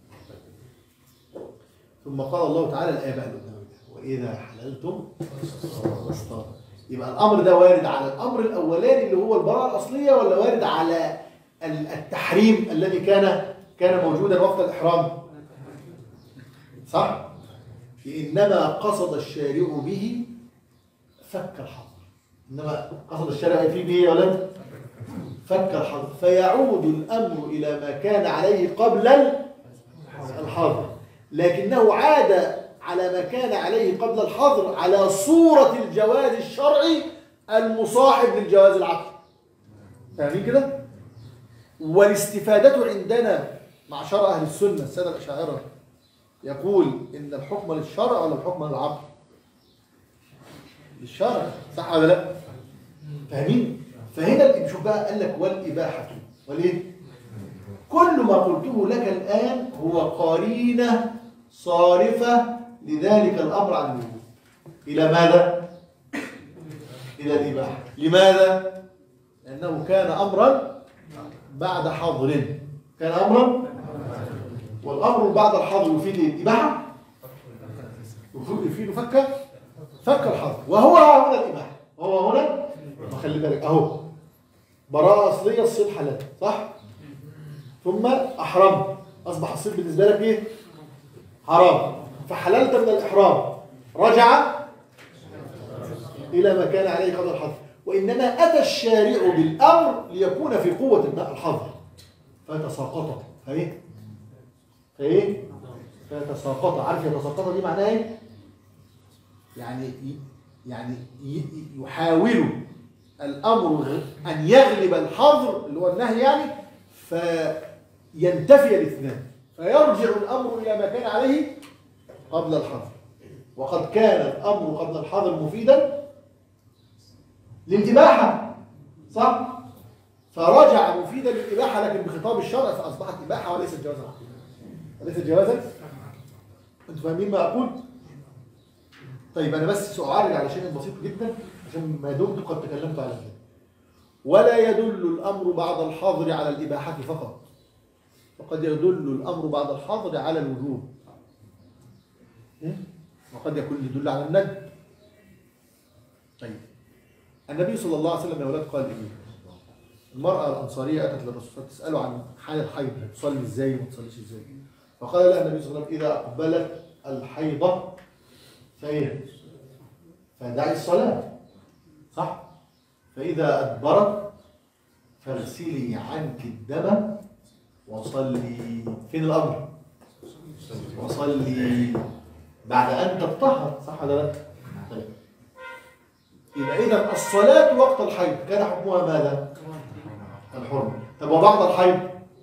ثم قال الله تعالى الآية بقى وإذا حللتم فاصطادوا. يبقى الأمر ده وارد على الأمر الأولاني اللي هو البراءة الأصلية، ولا وارد على التحريم الذي كان كان موجودا وقت الإحرام؟ صح؟ إنما قصد الشارع به فك الحظر. إنما قصد الشارع فيه به يا ولد فك الحظر، فيعود الأمر إلى ما كان عليه قبل الحظر، لكنه عاد على ما كان عليه قبل الحظر على صورة الجواز الشرعي المصاحب للجواز العقلي. فاهمين كده؟ والاستفادة عندنا معشر أهل السنة السادة الأشاعرة يقول إن الحكم للشرع ولا الحكم للعقل؟ للشرع صح ولا لا؟ فاهمين؟ فهنا شوف بقى قال لك والإباحة وليه؟ كل ما قلته لك الآن هو قرينة صارفة لذلك الأمر عن الوجوب إلى ماذا؟ إلى الإباحة. لماذا؟ لأنه كان أمرا بعد حظر. كان أمرا، والأمر بعد الحظر يفيد الإباحة، يفيد فك فك الحظر، وهو هنا الإباحة. وهو هنا خلي بالك أهو براءة أصلية الصيد حلال صح؟ ثم أحرمت أصبح الصيد بالنسبة لك إيه؟ حرام، فحللت من الإحرام، رجع إلى ما كان عليه قبل الحظر. وإنما أتى الشارع بالأمر ليكون في قوة الحظر فيتساقط. فإيه؟ فإيه؟ فيتساقط. عارف يتساقط دي معناها إيه؟ يعني يعني يحاول الأمر أن يغلب الحظر اللي هو النهي يعني، فينتفي الاثنان، فيرجع الأمر إلى ما كان عليه قبل الحظر. وقد كان الأمر قبل الحظر مفيدا للإباحة صح؟ فرجع مفيدا للإباحة لكن بخطاب الشرع فأصبحت إباحة وليست جوازا. وليست جوازا. أنتم فاهمين ما أقول؟ طيب أنا بس سأعرج على شيء بسيط جدا عشان ما دمت قد تكلمت على ذلك. ولا يدل الأمر بعد الحظر على الإباحة فقط، وقد يدل الأمر بعد الحظر على الوجوب، وقد يكون يدل على الندب. طيب النبي صلى الله عليه وسلم يا ولاد قال إيه؟ المرأة الأنصارية أتت للرسول تسأله عن حال الحيض، تصلي إزاي وما تصليش إزاي؟ فقال لها النبي صلى الله عليه وسلم إذا أقبلت الحيضة فإيه؟ فدعي الصلاة صح؟ فإذا أدبرت فاغسلي عنك الدم وصلي. فين الأمر؟ وصلي بعد أن تطهر صح ولا لا؟ طيب يبقى إذا الصلاة وقت الحيض كان حكمها ماذا؟ الحرمة. طب وبعد الحيض؟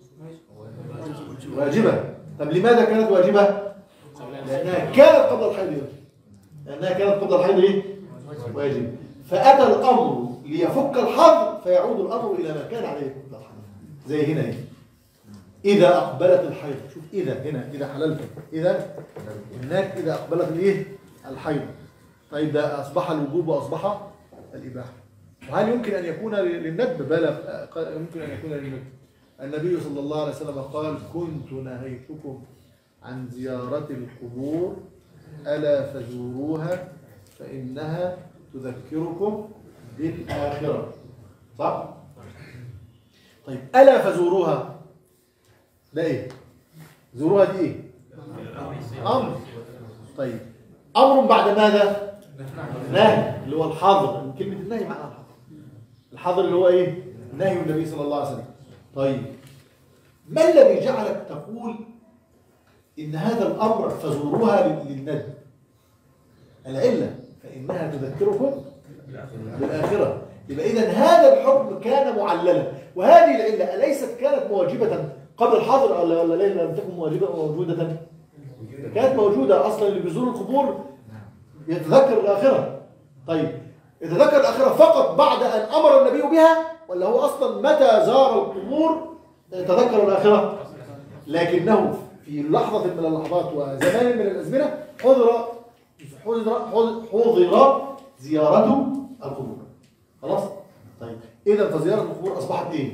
واجبة. طب لماذا كانت واجبة؟ لأنها كانت قبل الحيض واجبة. لأنها كانت قبل الحيض إيه؟ واجبة. فأتى الأمر ليفك الحظر فيعود الأمر إلى ما كان عليه قبل الحيض. زي هنا إيه؟ إذا أقبلت الحيض. شوف إذا هنا إذا حللت إذا هناك إذا أقبلت الإيه؟ الحيض. طيب ده أصبح الوجوب وأصبح الإباحة. وهل يمكن أن يكون للندب؟ بلى يمكن أن يكون للندب. النبي صلى الله عليه وسلم قال كنت نهيتكم عن زيارة القبور ألا فزوروها فإنها تذكركم بالآخرة. صح؟ طيب ألا فزوروها ده إيه؟ زوروها دي إيه؟ أمر. طيب أمر بعد ماذا؟ نهي، اللي هو الحظر. كلمة النهي معناها الحظر. الحظر اللي هو إيه؟ نهي النبي صلى الله عليه وسلم. طيب ما الذي جعلك تقول إن هذا الأمر فزوروها للندب؟ العلة فإنها تذكركم بالآخرة. يبقى إذن هذا الحكم كان معللا، وهذه العلة أليست كانت موجبة قبل الحظر ولا ولا لم تكن موجبة موجودة؟ كانت موجودة أصلا. اللي بيزور القبور يتذكر الآخرة. طيب يتذكر الآخرة فقط بعد أن أمر النبي بها، ولا هو أصلا متى زار القبور تذكر الآخرة؟ لكنه في لحظة من اللحظات وزمان من الأزمنة حضر حضر حضر زيارة القبور. خلاص؟ طيب إذا فزيارة القبور أصبحت إيه؟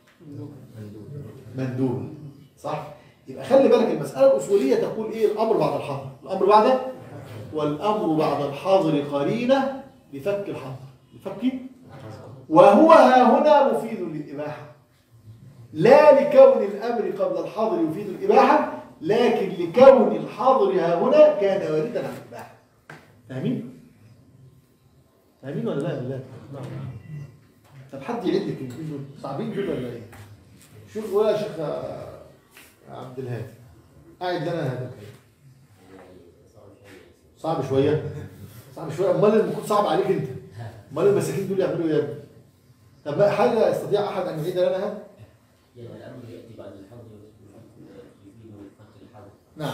مندوب. صح؟ يبقى خلي بالك المسألة الأصولية تقول إيه؟ الأمر بعد الحظر. الأمر بعد والأمر بعد الحظر قرينة لفك الحظر. لفك وهو ها هنا مفيد للإباحة، لا لكون الأمر قبل الحظر يفيد الإباحة، لكن لكون الحظر ها هنا كان واردا عن الإباحة. فاهمين؟ فاهمين ولا لا؟ لا. طب حد يعد الكلمتين دول صعبين دول ولا ايه؟ شوف ولا شيخ عبد الهادي قاعد لنا هذا الكلام صعب شويه. صعب شويه. امال المفروض صعب عليك انت. امال المساكين دول يعملوا ايه يا ابني؟ طب هل يستطيع احد ان يعيد لنا هذا؟ يعني الامر ياتي بعد الحظر يفيد فك الحظر. نعم.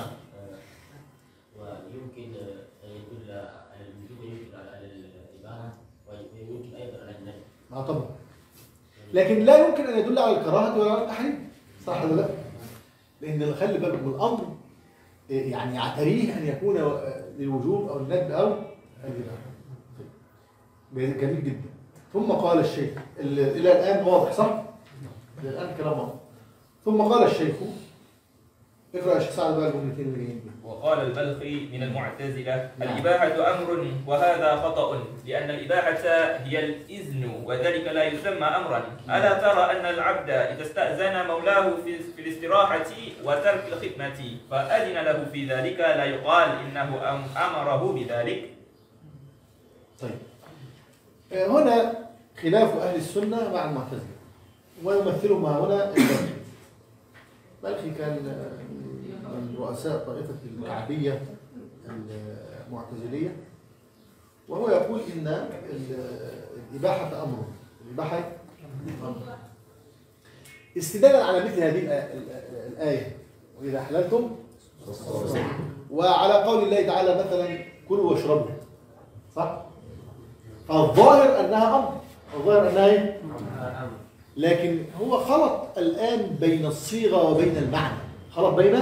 ويمكن ان يدل على الوجوب ويمكن على الاباحه ويمكن ايضا على النهي. اه طبعا. لكن لا يمكن ان يدل على الكراهه ولا على التحريم. صح ولا لا؟ لان خلي بالكم الامر يعني يعتريه ان يكون للوجوب او الندب او الاباحه. جميل جدا. ثم قال الشيخ الى الان واضح صح؟ الى الان كلام واضح. ثم قال الشيخ اقرا يا شيخ سعد بقى الجملتين اللي جايين. وقال البلخي من المعتزلة الإباحة أمر وهذا خطأ، لأن الإباحة هي الإذن وذلك لا يسمى أمرا. ألا ترى أن العبد إذا استأذن مولاه في الاستراحة وترك الخدمة فأذن له في ذلك لا يقال إنه أمره بذلك؟ طيب هنا خلاف أهل السنة مع المعتزلة، ويمثلهم هنا البلخي. البلخي كان من رؤساء طائفة الكعبية المعتزلية، وهو يقول إن الإباحة أمر. الإباحة أمر استدلالا على مثل هذه الآية وإذا حللتم، وعلى قول الله تعالى مثلا كلوا واشربوا. صح؟ فالظاهر أنها أمر. الظاهر أنها إيه؟ لكن هو خلط الآن بين الصيغة وبين المعنى. خلط بين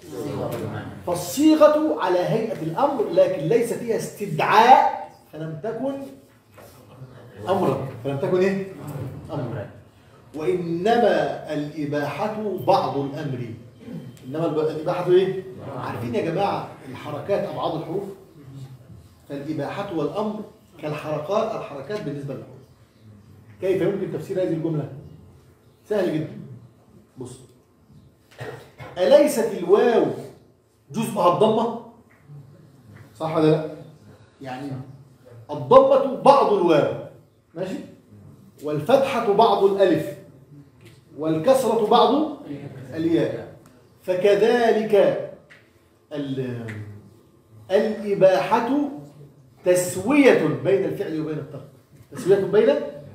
فالصيغة على هيئة الأمر لكن ليس فيها استدعاء فلم تكن أمرا. فلم تكن إيه؟ أمرا. وإنما الإباحة بعض الأمر. إنما الإباحة إيه؟ عارفين يا جماعة الحركات أبعاد الحروف؟ فالإباحة والأمر كالحركات الحركات بالنسبة للحروف. كيف يمكن تفسير هذه الجملة؟ سهل جدا. بص، أليست الواو جزءها الضمة؟ صح ولا لا؟ يعني الضمة بعض الواو، ماشي؟ والفتحة بعض الألف، والكسرة بعض الياء. فكذلك الإباحة تسوية بين الفعل وبين الترك. تسوية بين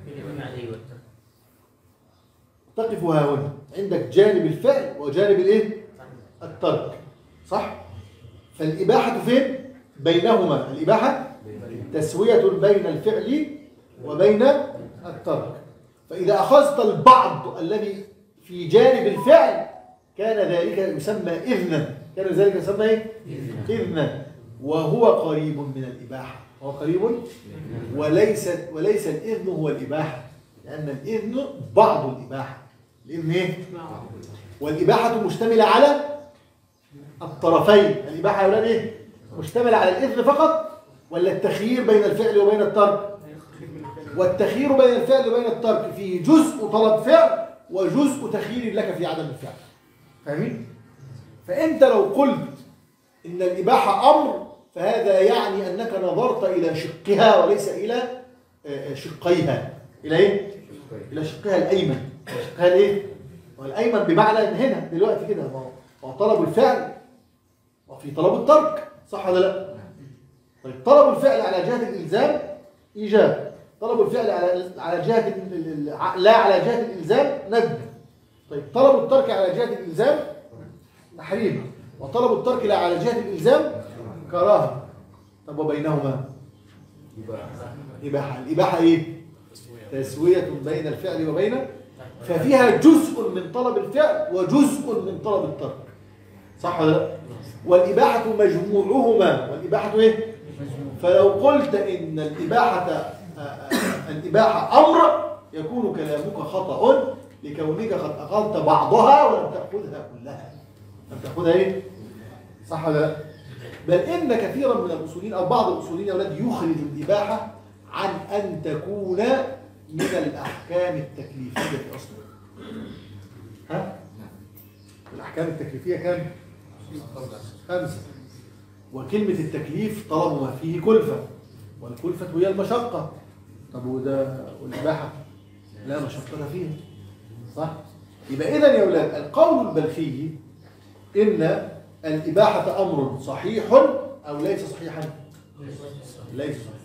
تقف ها هنا عندك جانب الفعل وجانب الايه؟ الترك. صح؟ فالإباحة فين؟ بينهما. الإباحة تسوية بين الفعل وبين الترك. فإذا أخذت البعض الذي في جانب الفعل كان ذلك يسمى إذنا. كان ذلك يسمى إيه؟ إذنا. وهو قريب من الإباحة. هو قريب وليس وليس الإذن هو الإباحة، لأن الإذن بعض الإباحة، الإذن إيه؟ والإباحة مشتملة على الطرفين. الإباحة يا أولاد إيه؟ مشتملة على الإذن فقط ولا التخيير بين الفعل وبين الترك؟ والتخيير بين الفعل وبين الترك فيه جزء طلب فعل وجزء تخيير لك في عدم الفعل. فاهمين؟ فأنت لو قلت إن الإباحة أمر فهذا يعني أنك نظرت إلى شقها وليس إلى شقيها. إلى إيه؟ إلى شقها الأيمن. شقها الإيه؟ والأيمن بمعنى إن هنا دلوقتي كده ما هو طلب الفعل وفي طلب الترك، صح ولا لا؟ طيب طلب الفعل على جهة الإلزام إيجاب، طلب الفعل على على جهة لا على جهة الإلزام ندب. طيب طلب الترك على جهة الإلزام تحريم، وطلب الترك لا على جهة الإلزام كراهة. طب وبينهما إباحة. الإباحة إيه؟ تسوية بين الفعل وبين، ففيها جزء من طلب الفعل وجزء من طلب الترك، صح ولا لا؟ والإباحة مجموعهما. والإباحة إيه؟ فلو قلت إن الإباحة الإباحة أمر يكون كلامك خطأ لكونك قد أخذت بعضها ولم تأخذها كلها. لم تأخذها إيه؟ صح ولا لا؟ بل إن كثيرا من الأصوليين أو بعض الأصوليين يا أولاد يخرج الإباحة عن أن تكون من الأحكام التكليفية أصلا. ها؟ الأحكام التكليفية كم؟ خمسة. وكلمة التكليف طلب ما فيه كلفة، والكلفة هي المشقة. طب وده والإباحة لا مشقة فيها، صح؟ يبقى إذن يا أولاد القول البلخي إن الإباحة أمر صحيح أو ليس صحيحا؟ ليس صحيح.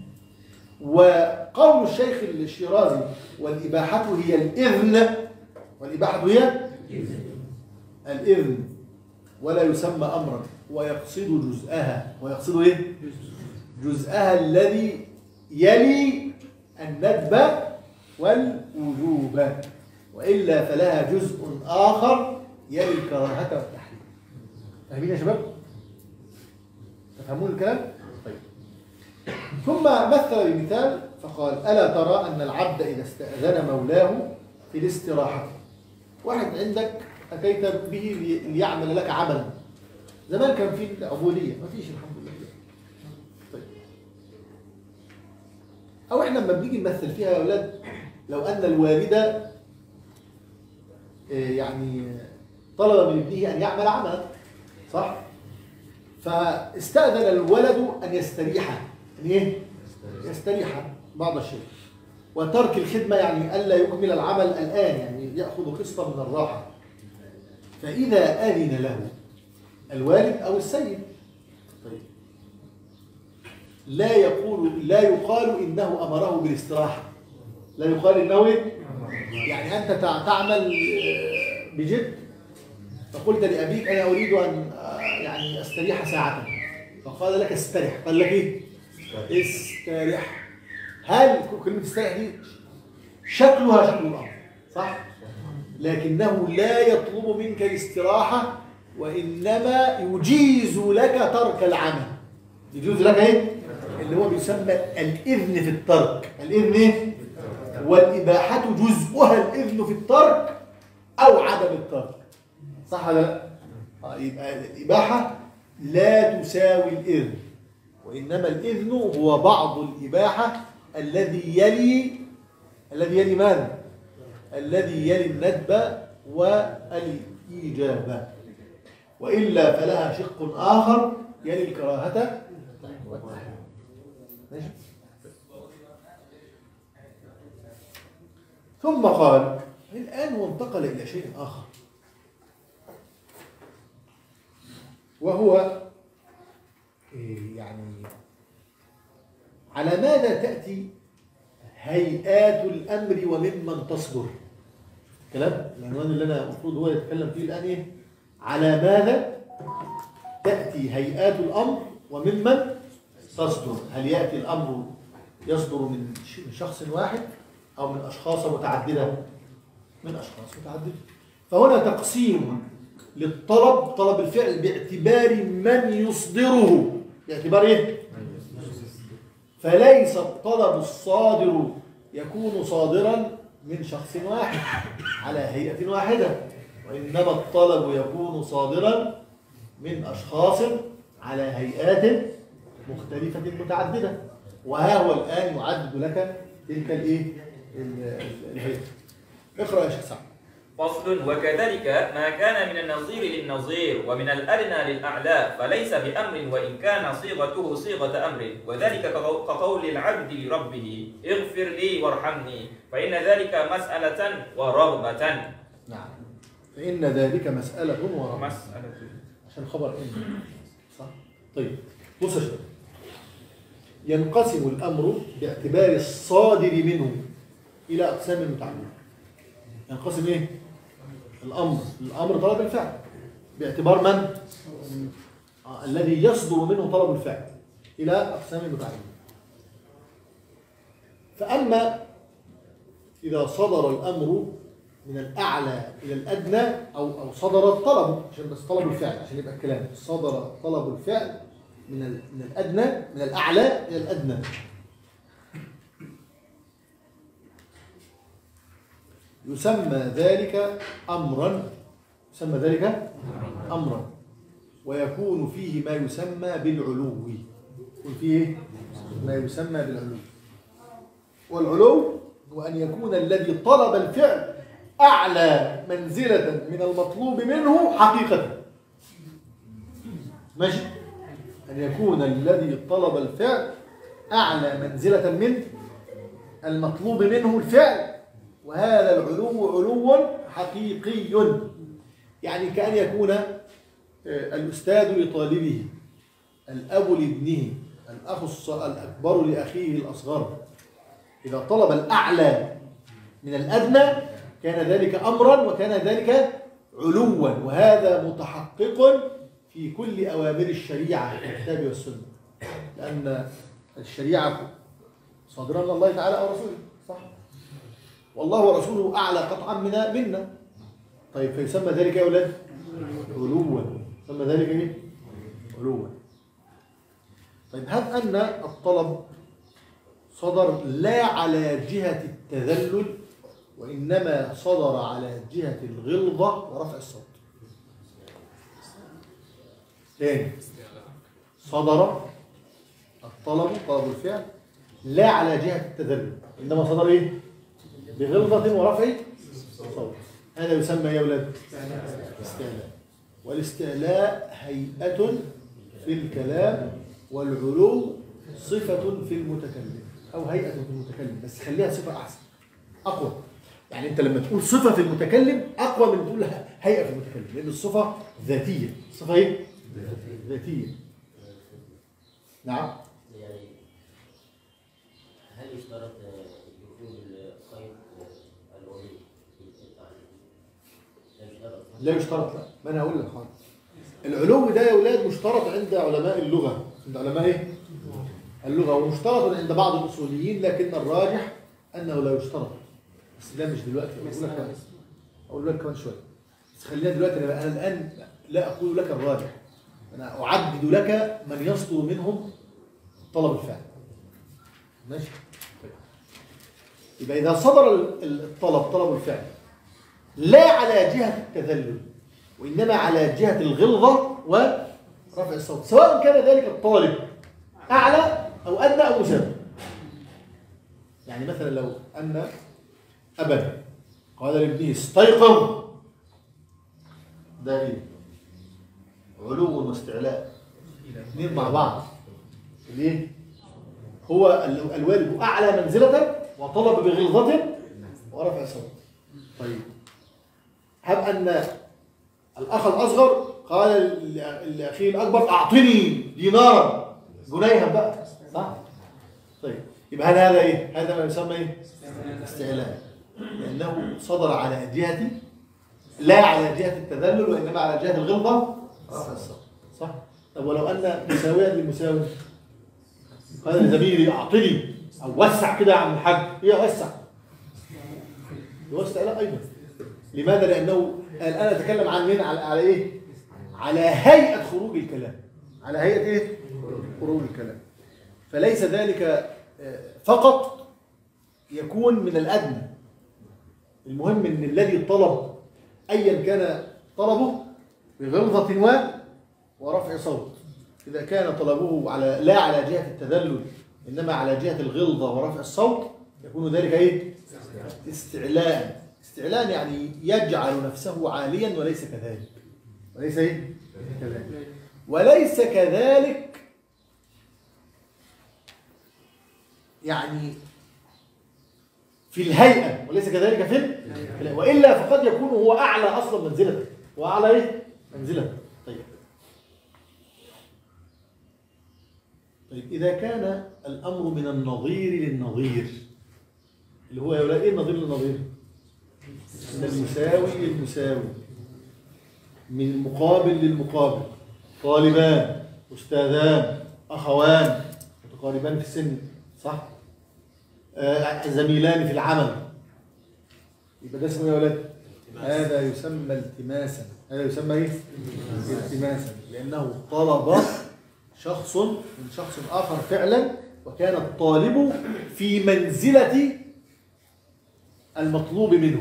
وقول الشيخ الشيرازي والإباحة هي الإذن، والإباحة هي الإذن ولا يسمى أمرا، ويقصد جزءها. ويقصد إيه؟ جزءها الذي يلي الندب والوجوب، وإلا فلها جزء آخر يلي الكراهة والتحريم. فاهمين يا شباب؟ تفهمون الكلام؟ طيب. ثم مثل بمثال فقال: ألا ترى أن العبد إذا استأذن مولاه في الاستراحة، واحد عندك أتيت به ليعمل لك عملا. زمان كان في عبودية، ما فيش الحمد لله. طيب. أو إحنا لما بنيجي نمثل فيها يا أولاد، لو أن الوالد يعني طلب من ابنه أن يعمل عملا، صح؟ فاستأذن الولد أن يستريح، أن إيه؟ يستريح بعض الشيء، وترك الخدمة يعني ألا يكمل العمل الآن، يعني يأخذ قسطا من الراحة. فإذا أذن له الوالد أو السيد، طيب لا يقول لا يقال إنه أمره بالاستراحة، لا يقال إنه إيه؟ يعني أنت تعمل بجد فقلت لأبيك أنا أريد أن يعني أستريح ساعة، فقال لك استريح، قال لك إيه؟ استريح. هل كلمة استريح دي شكلها شكل الأمر، صح؟ لكنه لا يطلب منك الاستراحة، وإنما يجيز لك ترك العمل. يجوز لك إيه؟ اللي هو بيسمى الإذن في الترك. الإذن إيه؟ والإباحة جزءها الإذن في الترك أو عدم الترك، صح ولا لا؟ يبقى الإباحة لا تساوي الإذن، وإنما الإذن هو بعض الإباحة الذي يلي الذي يلي ماذا؟ الذي يلي الندب والإيجاب، وإلا فلها شق آخر يلي الكراهة والتحريم. ماشي؟ ثم قال الآن وانتقل إلى شيء آخر، وهو يعني على ماذا تأتي هيئات الأمر وممن تصدر. كلام العنوان اللي أنا المفروض هو يتكلم فيه الآن إيه؟ على ماذا تأتي هيئات الأمر وممن تصدر. هل يأتي الأمر يصدر من شخص واحد أو من أشخاص متعددة؟ من أشخاص متعددة. فهنا تقسيم للطلب، طلب الفعل باعتبار من يصدره، باعتبار إيه؟ فليس الطلب الصادر يكون صادرا من شخص واحد على هيئة واحدة، وإنما الطلب يكون صادرا من أشخاص على هيئات مختلفة متعددة. وها هو الآن يعدد لك تلك الإيه؟ الهيئة. اقرأ يا شيخ سعد. فصل: وكذلك ما كان من النظير للنظير ومن الأدنى للأعلى فليس بأمر وإن كان صيغته صيغة أمر، وذلك كقول العبد لربه اغفر لي وارحمني، فإن ذلك مسألة ورغبة. نعم، فإن ذلك مسألة ورغبة. مسألة عشان خبر إن صح؟ طيب بص يا شباب، ينقسم الأمر باعتبار الصادر منه إلى أقسام متعددة. ينقسم إيه؟ الأمر الأمر طلب الفعل باعتبار من؟ آه. الذي يصدر منه طلب الفعل إلى أقسام متعددة. فأما إذا صدر الأمر من الأعلى إلى الأدنى أو أو صدر الطلب، عشان بس طلب الفعل عشان يبقى الكلام، صدر طلب الفعل من من الأدنى من الأعلى إلى الأدنى، يسمى ذلك أمرا يسمى ذلك أمرا ويكون فيه ما يسمى بالعلو. يكون فيه ما يسمى بالعلو. والعلو هو أن يكون الذي طلب الفعل أعلى منزلة من المطلوب منه حقيقة. ماشي؟ أن يكون الذي طلب الفعل أعلى منزلة من المطلوب منه الفعل، وهذا العلو علو حقيقي. يعني كأن يكون الأستاذ لطالبه، الأب لابنه، الأخ الأكبر لأخيه الأصغر. إذا طلب الأعلى من الأدنى كان ذلك أمرا وكان ذلك علوا، وهذا متحقق في كل أوامر الشريعة الكتاب والسنة، لأن الشريعة صادرة من الله تعالى أو رسوله، صح؟ والله ورسوله أعلى قطعا منا منا. طيب فيسمى ذلك يا أولاد علوا. يسمى ذلك إيه؟ علوا. طيب هب أن الطلب صدر لا على جهة التذلل وإنما صدر على جهة الغلظة ورفع الصوت. تاني، صدر الطلب طلب الفعل لا على جهة التذلل، إنما صدر إيه؟ بغلظة ورفع صوت. هذا يسمى يا أولاد استعلاء. والاستعلاء هيئة في الكلام، والعلو صفة في المتكلم أو هيئة في المتكلم، بس خليها صفة أحسن أقوى. يعني أنت لما تقول صفة في المتكلم أقوى من تقول هيئة في المتكلم، لأن الصفة ذاتية. الصفة إيه؟ ذاتية. نعم. يعني هل يشترط دخول الخيط الولي في التعليم؟ لا يشترط. لا، ما أنا هقول لك حاضر. العلو ده يا أولاد مشترط عند علماء اللغة، عند علماء إيه؟ اللغة، ومشترط عند بعض الأصوليين، لكن الراجح أنه لا يشترط. بس ده مش دلوقتي، أقول لك أقول لك كمان شوية، بس خلينا دلوقتي. أنا الآن لا أقول لك الراجح، أنا أعدد لك من يصدر منهم طلب الفعل. ماشي؟ يبقى إذا صدر الطلب طلب الفعل لا على جهة التذلل وإنما على جهة الغلظة ورفع الصوت، سواء كان ذلك الطالب أعلى أو أدنى أو مساوي. يعني مثلا لو أن أبا قال لابنه استيقظ، ده إيه؟ علو واستعلاء اثنين مع بعض. ليه؟ هو الوالد أعلى منزلة وطلب بغلظة ورفع صوت. طيب هب أن الأخ الأصغر قال لأخيه الأكبر أعطني دينارا، جنيها بقى، صح؟ طيب يبقى هل هذا إيه؟ هذا ما يسمى إيه؟ استعلاء، لأنه صدر على جهة لا على جهة التذلل وإنما على جهة الغلظة رفع الصوت، صح؟ طب ولو أن مساويا للمساوي قال لزميلي أعطني أو وسع كده يا عم الحاج، إيه وسع؟ يوسع لا أيضا. لماذا؟ لأنه الآن أتكلم عن مين؟ على, على إيه؟ على هيئة خروج الكلام، على هيئة إيه؟ خروج الكلام. فليس ذلك فقط يكون من الأدنى، المهم ان الذي طلب ايا كان طلبه بغلظة و ورفع صوت. اذا كان طلبه على لا على جهة التذلل انما على جهة الغلظة ورفع الصوت يكون ذلك ايه؟ استعلاء. استعلاء يعني يجعل نفسه عاليا وليس كذلك. وليس ايه؟ كذلك. وليس كذلك يعني في الهيئة، وليس كذلك في الهيئة. وإلا فقد يكون هو أعلى أصلا منزلة، وأعلى إيه؟ منزلة. طيب طيب إذا كان الأمر من النظير للنظير، اللي هو يا ولاد إيه النظير للنظير؟ من المساوي للمساوي، من المقابل للمقابل، طالبان، أستاذان، أخوان متقاربان في السن، صح؟ آه زميلان في العمل، يبقى ده اسمه يا ولاد؟ هذا يسمى التماسا. هذا يسمى ايه؟ التماسا، لأنه طلب شخص من شخص آخر فعلا، وكان الطالب في منزلة المطلوب منه.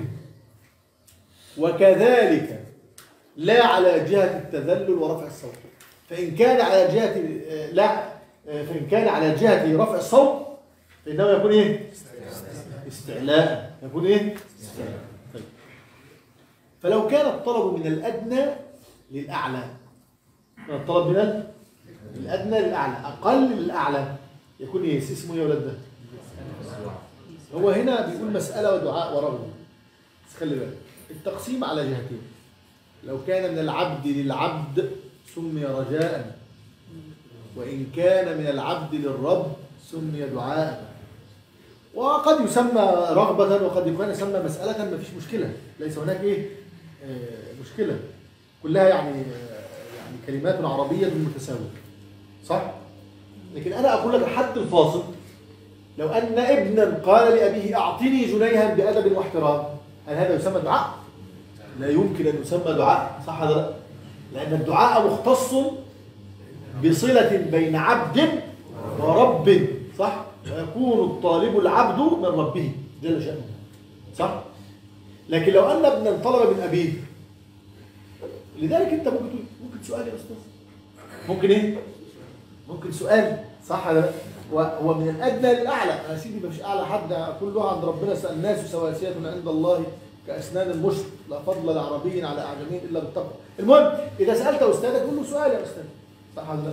وكذلك لا على جهة التذلل ورفع الصوت. فإن كان على جهة لا فإن كان على جهة رفع الصوت فإنه يكون إيه؟ استعلاء. يكون إيه؟ استعلاء. طيب. فلو كان الطلب من الأدنى للأعلى، الطلب من الأدنى للأعلى أقل للأعلى يكون إيه؟ اسمه يا ولد ده؟ هو هنا بيقول مسألة ودعاء ورغبة. بس خلي بالك التقسيم على جهتين. لو كان من العبد للعبد سمي رجاء، وإن كان من العبد للرب سمي دعاء. وقد يسمى رغبة وقد يكون يسمى مسألة، ما فيش مشكلة، ليس هناك إيه آه مشكلة، كلها يعني آه يعني كلمات عربية متساوية، صح؟ لكن أنا أقول لك الحد الفاصل، لو أن ابنا قال لأبيه أعطني جنيها بأدب واحترام، هل هذا يسمى دعاء؟ لا يمكن أن يسمى دعاء، صح ولا لا؟ لأن الدعاء مختص بصلة بين عبد ورب، صح؟ ويكون الطالب العبد من ربه جل شأنه، صح؟ لكن لو أن ابنا طلب من أبيه، لذلك أنت ممكن تقول ممكن سؤال يا أستاذ، ممكن إيه؟ ممكن سؤال، صح ولا لا؟ وهو من الأدنى للأعلى. أنا سيدي ما فيش أعلى حد كله عند ربنا، الناس سواسية عند الله كأسنان المشط، لا فضل لعربي على أعجمي إلا بالتقوى. المهم إذا سألت أستاذك قول له سؤال يا أستاذ، صح ولا لا؟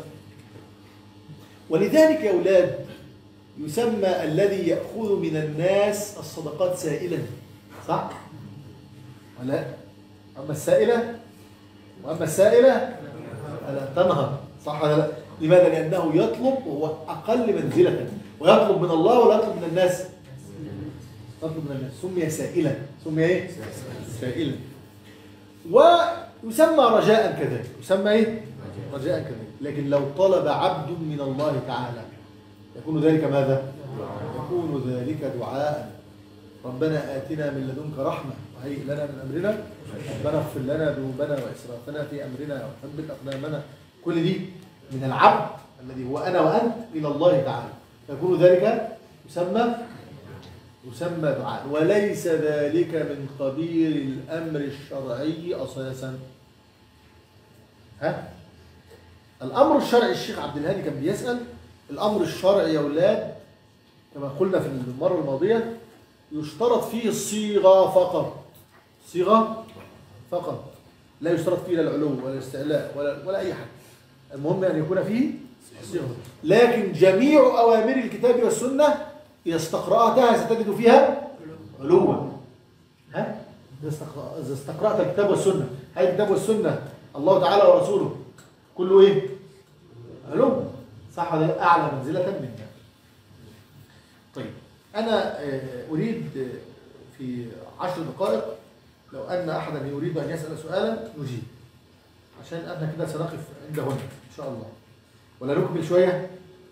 ولذلك يا أولاد يسمى الذي يأخذ من الناس الصدقات سائلا، صح؟ ولا؟ أما السائلة وأما السائلة فلا تنهر، صح ولا لا؟ لماذا؟ لأنه يطلب وهو أقل منزلة، ويطلب من الله ولا يطلب من الناس؟ يطلب من الناس، سمي سائلا. سمي إيه؟ سائلا. ويسمى رجاء كذلك، يسمى إيه؟ رجاء كذلك. لكن لو طلب عبد من الله تعالى يكون ذلك ماذا؟ يكون ذلك دعاء. ربنا آتنا من لدنك رحمة وهيئ لنا من أمرنا، ربنا اغفر لنا ذنوبنا وإسرافنا في أمرنا وثبت أقدامنا. كل دي من العبد الذي هو أنا وأنت إلى الله تعالى، يكون ذلك يسمى يسمى دعاء، وليس ذلك من قبيل الأمر الشرعي أساسا. ها؟ الأمر الشرعي، الشيخ عبد الهادي كان بيسأل، الأمر الشرعي يا أولاد كما قلنا في المرة الماضية يشترط فيه الصيغة فقط، صيغة فقط، لا يشترط فيه لا العلو ولا الاستعلاء ولا ولا أي حاجة، المهم أن يكون فيه صيغة. لكن جميع أوامر الكتاب والسنة إذا استقرأتها ستجد فيها علوا. ها؟ إذا استقرأت الكتاب والسنة، هاي الكتاب والسنة الله تعالى ورسوله كله إيه؟ علو، صح ولا لا؟ أعلى منزلة منها. طيب أنا أريد في عشر دقائق لو أن أحدا يريد أن يسأل سؤالا نجيب، عشان أنا كده سنقف عند هنا إن شاء الله. ولا نكمل شوية؟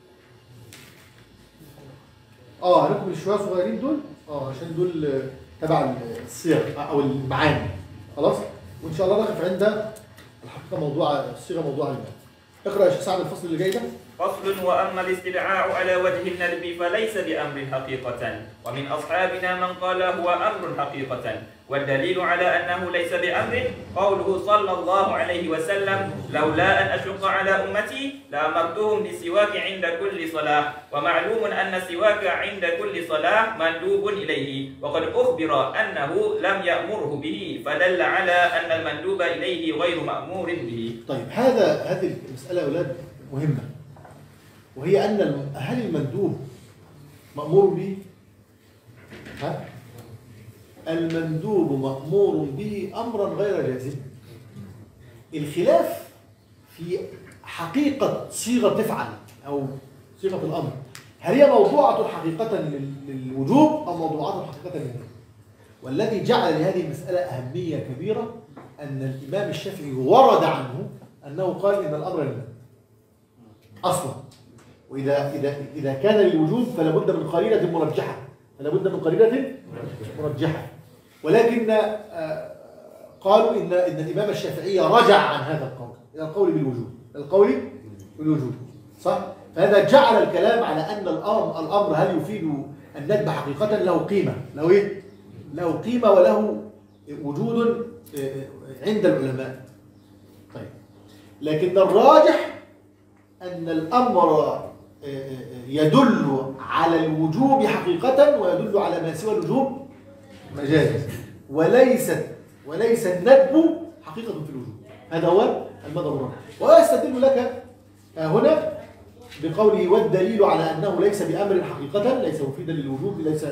آه نكمل شوية صغيرين دول، آه عشان دول تبع الصيغ أو المعاني، خلاص؟ وإن شاء الله نقف عند الحقيقة موضوع الصيغة، موضوع المعنى. اقرأ يا شيخ سعد الفصل اللي جاي ده. فصل وأما الاستدعاء على وجه الندب فليس بأمر حقيقة، ومن أصحابنا من قال هو أمر حقيقة، والدليل على أنه ليس بأمر قوله صلى الله عليه وسلم لولا أن أشق على أمتي لأمرتهم بالسواك عند كل صلاة، ومعلوم أن السواك عند كل صلاة مندوب إليه، وقد أخبر أنه لم يأمره به، فدل على أن المندوب إليه غير مأمور به. طيب هذا هذه المسألة يا أولاد مهمة، وهي أن الم- هل المندوب مأمور به؟ ها؟ المندوب مأمور به أمرا غير جازم. الخلاف في حقيقة صيغة تفعل أو صيغة الأمر، هل هي موضوعة حقيقة لل- للوجوب أو موضوعة حقيقة للندب؟ والذي جعل لهذه المسألة أهمية كبيرة أن الإمام الشافعي ورد عنه أنه قال إن الأمر للندب أصلا، وإذا إذا إذا كان للوجوب فلا بد من قرينة مرجحة، فلا بد من قرينة مرجحة. ولكن آه، قالوا إن إن الإمام الشافعي رجع عن هذا القول إلى القول بالوجوب، القول بالوجوب، صح؟ فهذا جعل الكلام على أن الأمر الأمر هل يفيد الندب حقيقة له قيمة، له إيه؟ له قيمة وله وجود آه، عند العلماء. طيب، لكن الراجح أن الأمر يدل على الوجوب حقيقة ويدل على ما سوى الوجوب مجازا، وليست وليس الندب حقيقة في الوجوب. هذا هو المذهب الراجح، ويستدل لك هنا بقوله والدليل على أنه ليس بأمر حقيقة، ليس مفيدا للوجوب، ليس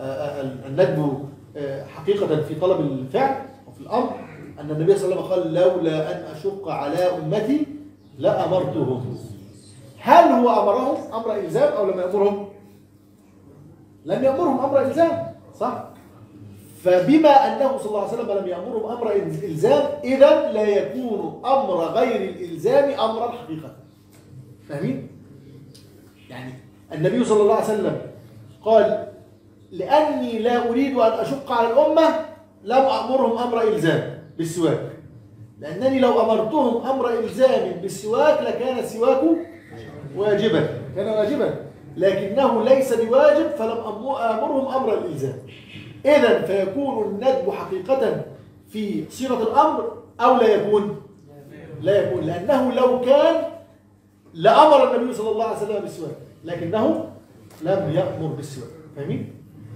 الندب حقيقة في طلب الفعل وفي الأمر، أن النبي صلى الله عليه وسلم قال لولا أن أشق على أمتي لأمرتهم. هل هو أمرهم أمر إلزام أو لم يأمرهم؟ لم يأمرهم أمر إلزام، صح؟ فبما أنه صلى الله عليه وسلم لم يأمرهم أمر إلزام، إذن لا يكون أمر غير الإلزام أمرا حقيقة. فاهمين؟ يعني النبي صلى الله عليه وسلم قال لأني لا أريد أن أشق على الأمة لم أأمرهم أمر إلزام بالسواك، لأنني لو أمرتهم أمر إلزام بالسواك لكان السواك واجبا، كان واجبا، لكنه ليس بواجب فلم أمرهم أمر الإلزام. إذن فيكون الندب حقيقة في صيغة الأمر أو لا يكون؟ لا يكون، لأنه لو كان لأمر النبي صلى الله عليه وسلم بالسواك، لكنه لم يأمر بالسواك. فاهمين؟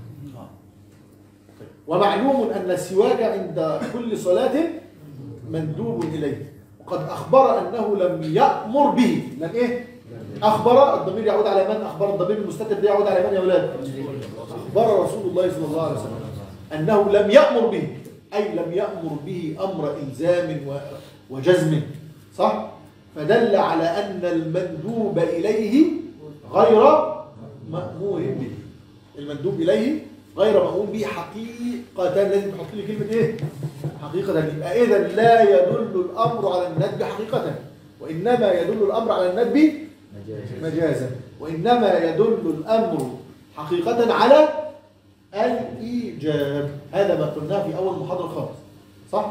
ومعلوم أن السواك عند كل صلاة مندوب إليه، وقد أخبر أنه لم يأمر به. لم إيه؟ أخبر، الضمير يعود على من؟ أخبر، الضمير المستتر يعود على من يا أولاد؟ أخبر رسول الله صلى الله عليه وسلم أنه لم يأمر به، أي لم يأمر به أمر إلزام وجزم، صح؟ فدل على أن المندوب إليه غير مأمور به، المندوب إليه غير مأمور به حقيقة. لازم تحط لي كلمة إيه؟ حقيقة. يبقى إذا لا يدل الأمر على الندب حقيقة، وإنما يدل الأمر على الندب مجازا، وإنما يدل الأمر حقيقة على الإيجاب. هذا ما قلناه في أول محاضرة خالص، صح؟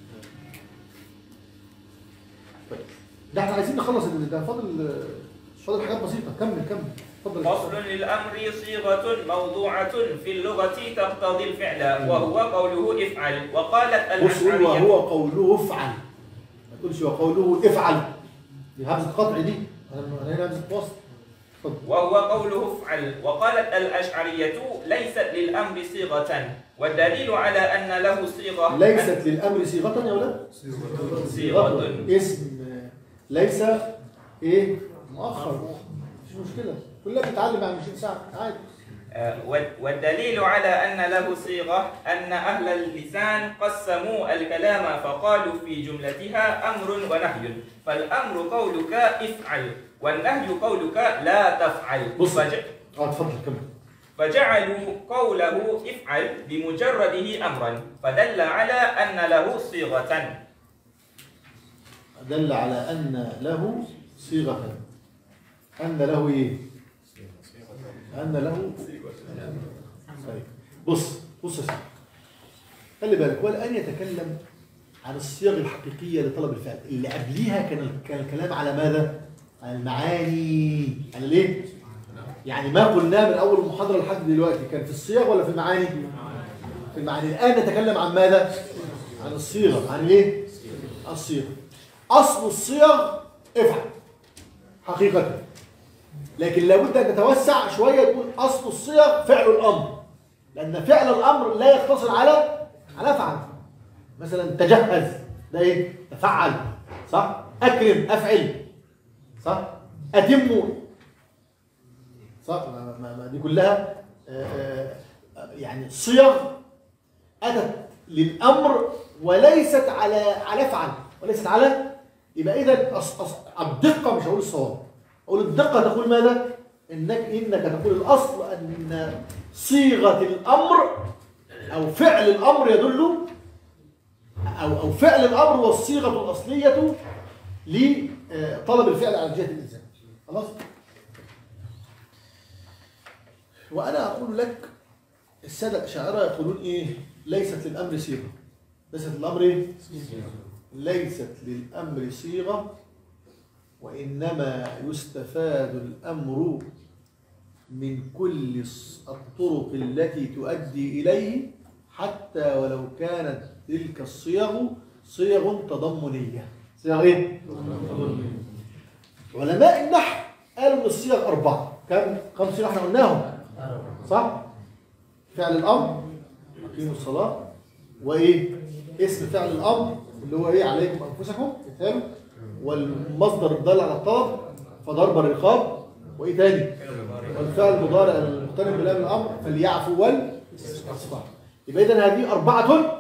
طيب ده احنا عايزين نخلص ده، فاضل فاضل حاجات بسيطة. كمل كمل اتفضل. فصل للأمر صيغة موضوعة في اللغة تقتضي الفعل، وهو قوله افعل. وقالت الأشعرية وهو قوله افعل، ما تقولش وقوله افعل، دي همزة قطع دي، أنا هنا همزة وصل. وهو قوله افعل. وقالت الأشعرية ليست للأمر صيغة، والدليل على أن له صيغة. ليست للأمر صيغة يا ولد؟ صيغة اسم ليس إيه؟ مؤخر، مش مشكلة، كلنا بنتعلم عن عشرين ساعة عادي. والدليل على أن له صيغة أن أهل اللسان قسموا الكلام فقالوا في جملتها أمر ونهي، فالأمر قولك افعل، والنهي قولك لا تفعل. بص فج... اه اتفضل كمل. فجعلوا قوله افعل بمجرده أمرا، فدل على أن له صيغة. دل على أن له صيغة، أن له إيه؟ أن له صيغة. بص بص يا سيدي، خلي بالك، والآن يتكلم عن الصيغ الحقيقية لطلب الفعل. اللي قبليها كان كان الكلام على ماذا؟ على المعاني. على ليه؟ يعني ما قلناه من اول المحاضره لحد دلوقتي كان في الصيغ ولا في المعاني؟ في المعاني. الان نتكلم عن ماذا؟ عن الصيغه. عن ايه؟ الصيغه. اصل الصيغ افعل حقيقه، لكن لابد ان نتوسع شويه يكون اصل الصيغ فعل الامر، لان فعل الامر لا يقتصر على على افعل. مثلا تجهز ده ايه؟ تفعل، صح؟ اكرم افعل، صح؟ اتموا، صح؟ ما ما ما دي كلها آآ آآ يعني صيغ اتت للامر وليست على على افعل، وليست على. يبقى اذا الدقه، مش هقول الصواب، اقول الدقه تقول ماذا؟ انك انك تقول الاصل ان صيغه الامر او فعل الامر يدل او او فعل الامر والصيغه الاصليه لطلب الفعل على جهه الالزام. خلاص؟ وانا اقول لك الساده الاشاعره يقولون ايه؟ ليست للامر صيغه. ليست للامر ايه؟ ليست للامر صيغه، وانما يستفاد الامر من كل الطرق التي تؤدي اليه، حتى ولو كانت تلك الصيغ صيغ تضمنيه. صيغ ايه؟ تضمنيه. علماء النحو قالوا ان الصيغ اربعه. كم كم صيغه احنا قلناهم؟ صح؟ فعل الامر، اقيموا الصلاه، وايه؟ اسم فعل الامر اللي هو ايه؟ عليكم انفسكم، مثال، والمصدر الدال على الطلب فضرب الرقاب، وايه تاني؟ والفعل المضارع المقترن بلام الامر فليعفوا واليصفحوا. يبقى اذا هذه اربعه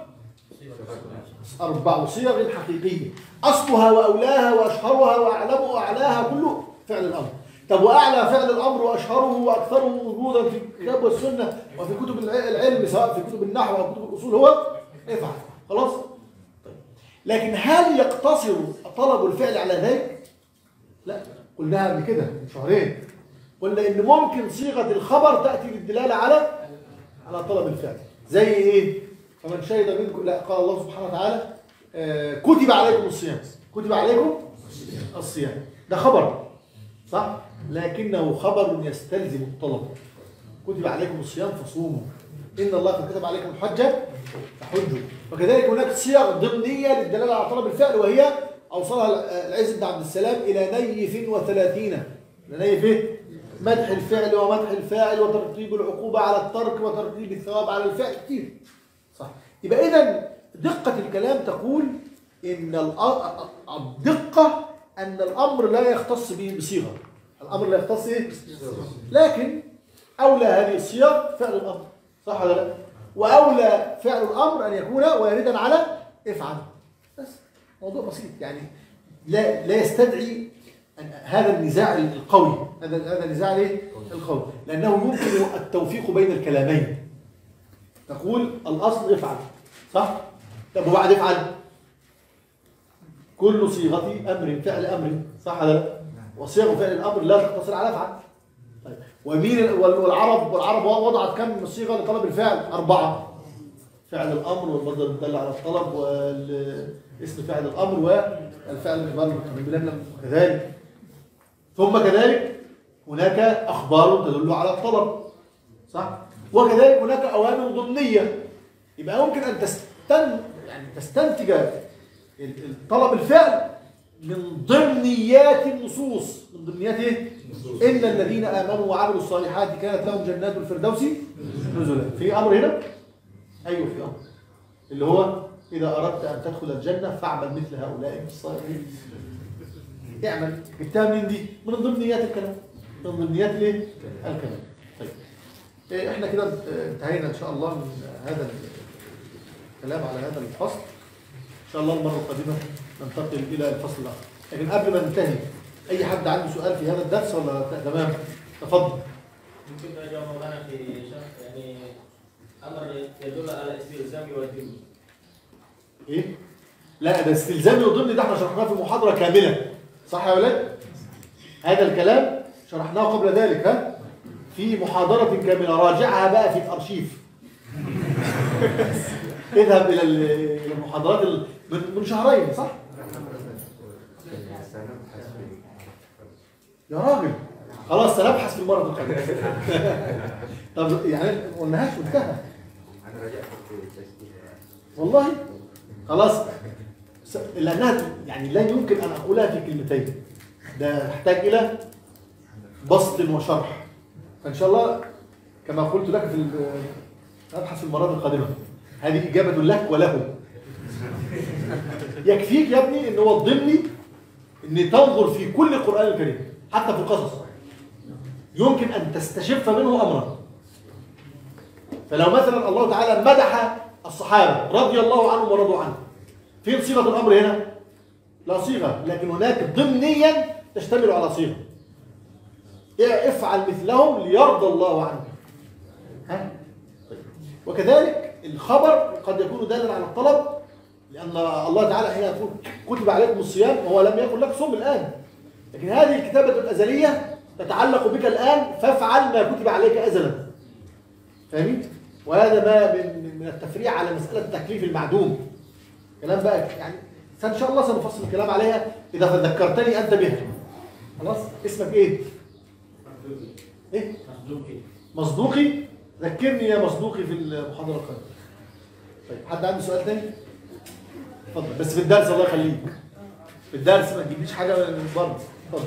اربع صيغ حقيقيه، اصلها واولاها واشهرها واعلمها واعلاها كله فعل الامر. طب واعلى فعل الامر واشهره واكثره وجودا في الكتاب والسنه وفي كتب العلم سواء في كتب النحو او كتب الاصول هو افعل. خلاص؟ طيب. لكن هل يقتصر طلب الفعل على ذلك؟ لا، قلناها قبل كده من شهرين، قلنا ان ممكن صيغه الخبر تاتي للدلاله على على طلب الفعل. زي ايه؟ فمن شهد منكم، لا، قال الله سبحانه وتعالى آه كتب عليكم الصيام. كتب عليكم الصيام، ده خبر، صح؟ لكنه خبر يستلزم الطلب. كتب عليكم الصيام فصوموا، ان الله قد كتب عليكم الحج فحجوا. وكذلك هناك صيغ ضمنيه للدلاله على طلب الفعل، وهي اوصلها العز بن عبد السلام الى نيف وثلاثين. نيف ايه؟ مدح الفعل ومدح الفاعل وترتيب العقوبه على الترك وترتيب الثواب على الفعل، كتير، صح؟ يبقى اذا دقه الكلام تقول ان الدقه ان الامر لا يختص به بصيغه. الامر لا يختص ايه؟ لكن اولى هذه الصيغ فعل الامر، صح ولا لا؟ واولى فعل الامر ان يكون واردا على افعل. بس موضوع بسيط يعني، لا لا يستدعي أن هذا النزاع القوي، هذا هذا النزاع الايه؟ القوي، لانه يمكن التوفيق بين الكلامين. تقول الاصل افعل، صح؟ طب وبعد افعل كل صيغه امر فعل امر، صح ولا لا؟ وصيغ فعل الامر لا تقتصر على افعل. طيب ومين والعرب والعرب وضعت كم من صيغه لطلب الفعل؟ اربعه. فعل الامر والمصدر الدال على الطلب والاسم فعل الامر والفعل المضارع باللام كذلك. ثم كذلك هناك اخبار تدل على الطلب، صح؟ وكذلك هناك اوامر ضمنيه. يبقى ممكن ان تستن يعني تستنتج طلب الفعل من ضمنيات النصوص. من ضمنيات ايه؟ ان الذين امنوا وعملوا الصالحات كانت لهم جنات الفردوس نزلا. في امر هنا؟ ايوه في امر، اللي هو اذا اردت ان تدخل الجنه فاعمل مثل هؤلاء الصالحين. اعمل. جبتها منين دي؟ من ضمنيات الكلام، من ضمنيات الايه؟ الكلام. طيب إيه احنا كده انتهينا ان شاء الله من هذا الكلام على هذا الفصل. ان شاء الله المره القادمه ننتقل الى الفصل الاخر. لكن قبل ما ننتهي اي حد عنده سؤال في هذا الدرس ولا تمام؟ تفضل. ممكن تجاوب مولانا في شرح يعني امر يدل على استلزام وضمن. ايه؟ لا ده استلزامي وضمن ده احنا شرحناه في محاضره كامله، صح يا ولاد؟ هذا الكلام شرحناه قبل ذلك، ها؟ في محاضره كامله، راجعها بقى في الارشيف. اذهب الى الى المحاضرات من شهرين، صح؟ يا راجل خلاص سنبحث في المرة القادمة. طب يعني ما قلناهاش وانتهى. انا رجعت في التسجيل والله خلاص س- لانها يعني لا يمكن ان اقولها في كلمتين، ده يحتاج الى بسط وشرح. فان شاء الله كما قلت لك في ال- ابحث في المرات القادمه. هذه اجابه لك وله. يكفيك يا ابني ان هو ضمني ان تنظر في كل القران الكريم حتى في القصص يمكن ان تستشف منه امرا. فلو مثلا الله تعالى مدح الصحابه رضي الله عنهم ورضوا عنه، فين صيغه الامر هنا؟ لا صيغه، لكن هناك ضمنيا تشتمل على صيغه. افعل مثلهم ليرضى الله عنك. ها؟ وكذلك الخبر قد يكون دالا على الطلب، لان الله تعالى حين يقول كتب عليكم الصيام وهو لم يقل لك صم الان، لكن هذه الكتابه الازليه تتعلق بك الان، فافعل ما كتب عليك ازلا. فاهمين؟ وهذا ما من من التفريع على مساله تكليف المعدوم. كلام بقى يعني ان شاء الله سنفصل الكلام عليها اذا تذكرتني انت بها. خلاص؟ اسمك ايه؟ ايه؟ مصدوقي. مصدوقي. ذكرني يا مصدوقي في المحاضره القادمه. طيب حد عنده سؤال تاني؟ اتفضل بس في الدرس الله يخليك. في الدرس ما تجيبليش حاجه من بره. اتفضل.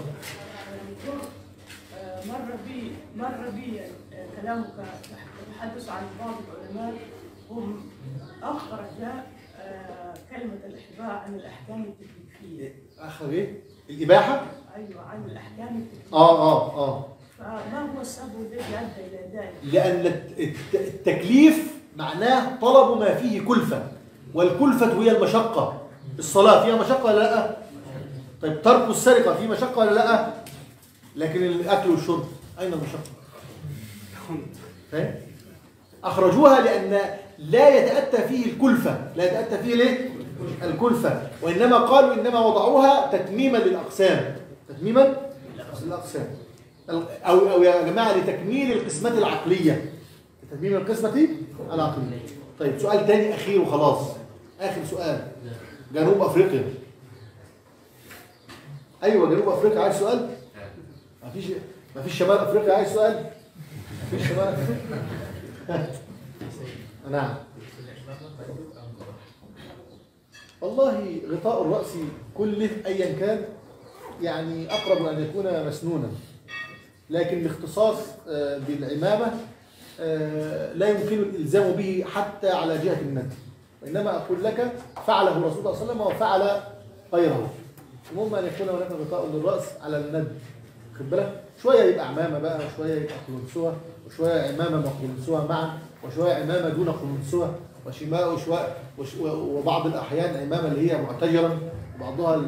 مر بي مر بي كلامك تحدث عن بعض العلماء هم اخرج كلمه الاحباء عن الاحكام التكليفيه. اخر ايه؟ الاباحه؟ ايوه عن الاحكام التكليفيه. اه اه اه فما هو السبب الذي ادى الى ذلك؟ لان الت- التكليف معناه طلب ما فيه كلفه، والكلفه هي المشقه. الصلاه فيها مشقه ولا لا؟ طيب ترك السرقه فيه مشقه ولا لا؟ لكن الاكل والشرب اين المشقه؟ فاهم؟ اخرجوها لان لا يتاتى فيه الكلفه، لا يتاتى فيه ليه؟ الكلفه، وانما قالوا انما وضعوها تتميما للاقسام، تتميما للاقسام، او او يا جماعه لتكميل القسمه العقليه، لتكميل القسمه العقليه. طيب سؤال تاني اخير وخلاص، اخر سؤال. جنوب افريقيا. ايوه جنوب افريقيا عايز سؤال؟ مفيش مفيش شمال افريقيا عايز سؤال؟ مفيش شمال افريقيا؟ نعم. والله غطاء الرأس كله ايا كان يعني اقرب ان يكون مسنونا، لكن الاختصاص بالعمامه لا يمكن الالزام به حتى على جهه الندب، وانما اقول لك فعله الرسول صلى الله عليه وسلم وفعل غيره. المهم ان يكون هناك غطاء للراس على الندب. خد بالك؟ شويه يبقى عمامه بقى، وشويه يبقى قلنسوه، وشويه عمامه وقلنسوه معا، وشويه عمامه دون قلنسوه، وشماء وشويه وبعض الاحيان عمامه اللي هي معتجرا، وبعضها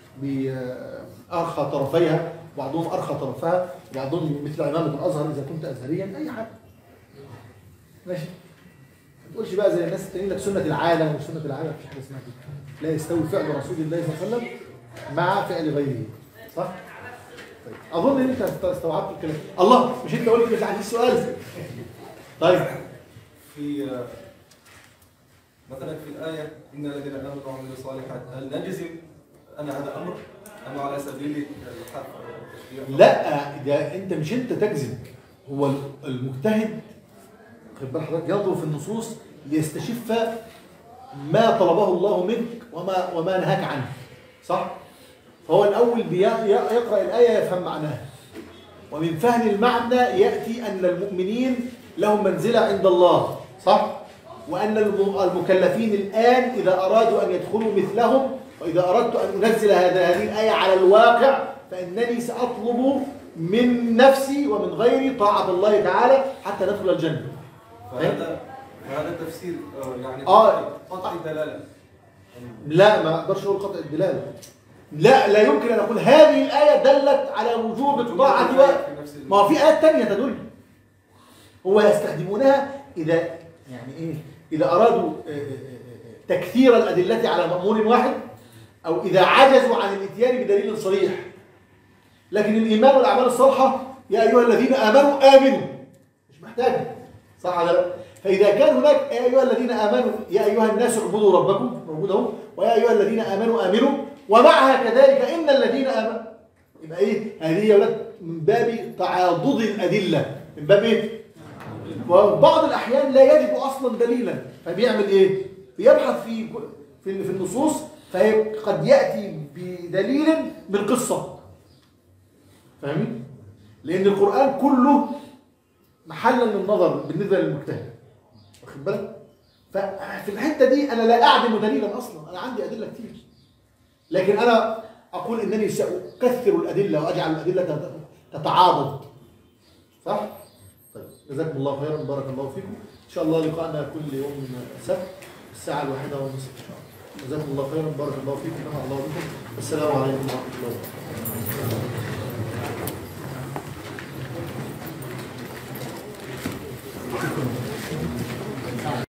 بارخى طرفيها، وبعضهم ارخى طرفها، وبعضهم مثل عمامه الازهر اذا كنت ازهريا، اي حاجه. ماشي؟ ما تقولش بقى زي الناس التانيين لك سنه العالم وسنه العالم، مفيش حاجه اسمها كده. لا يستوي فعل رسول الله صلى الله عليه وسلم مع فعل غيره. صح؟ طيب اظن ان انت استوعبت الكلام. الله مش انت قلت مش عندي سؤال؟ طيب في مثلا في الآية إن الذين آمنوا وعملوا الصالحات، هل نجزم أن هذا أمر أم على سبيل الحق؟ لا ده انت مش انت تجزم، هو المجتهد خد بال حضرتك ينظر في النصوص ليستشف ما طلبه الله منك وما وما نهاك عنه. صح؟ فهو الأول يقرأ الآية يفهم معناها، ومن فهم المعنى يأتي أن المؤمنين لهم منزلة عند الله. صح؟ وأن المكلفين الآن إذا أرادوا أن يدخلوا مثلهم، وإذا أردت أن أنزل هذه الآية على الواقع فإنني سأطلب من نفسي ومن غيري طاعة الله تعالى حتى ندخل الجنة. فهذا هذا تفسير يعني آه. قطعي دلالة. لا ما أقدرش أقول قطع الدلالة. لا لا يمكن أن أقول هذه الآية دلت على وجوب الطاعة و... ما هو في آيات تانية تدل. هو يستخدمونها إذا يعني إيه؟ إذا أرادوا تكثير الأدلة على مأمور واحد، أو إذا عجزوا عن الإتيان بدليل صريح. لكن الإيمان والأعمال الصالحة يا أيها الذين آمنوا آمنوا مش محتاج. صح ولا لا؟ فإذا كان هناك يا أيها الذين آمنوا يا أيها الناس اعبدوا ربكم موجودهم، ويا أيها الذين آمنوا آمنوا، ومعها كذلك إن الذين آمنوا يبقى ايه؟ هذه يا ولاد من باب تعاضد الادله، من باب ايه؟ وبعض الاحيان لا يجد اصلا دليلا، فبيعمل ايه؟ بيبحث في في في النصوص، فقد ياتي بدليل من قصه. فاهمين؟ لان القران كله محلا للنظر بالنسبه للمجتهد. واخد بالك؟ ففي الحته دي انا لا اعدم دليلا اصلا، انا عندي ادله كتير. لكن انا اقول انني ساكثر الادله واجعل الادله تتعاضد. صح؟ طيب جزاكم الله خيرا، بارك الله فيكم. ان شاء الله لقاءنا كل يوم سبت الساعه الواحدة ونصف ان شاء الله. جزاكم الله خيرا، بارك الله فيكم، نفع الله بكم. السلام عليكم ورحمه الله وبركاته.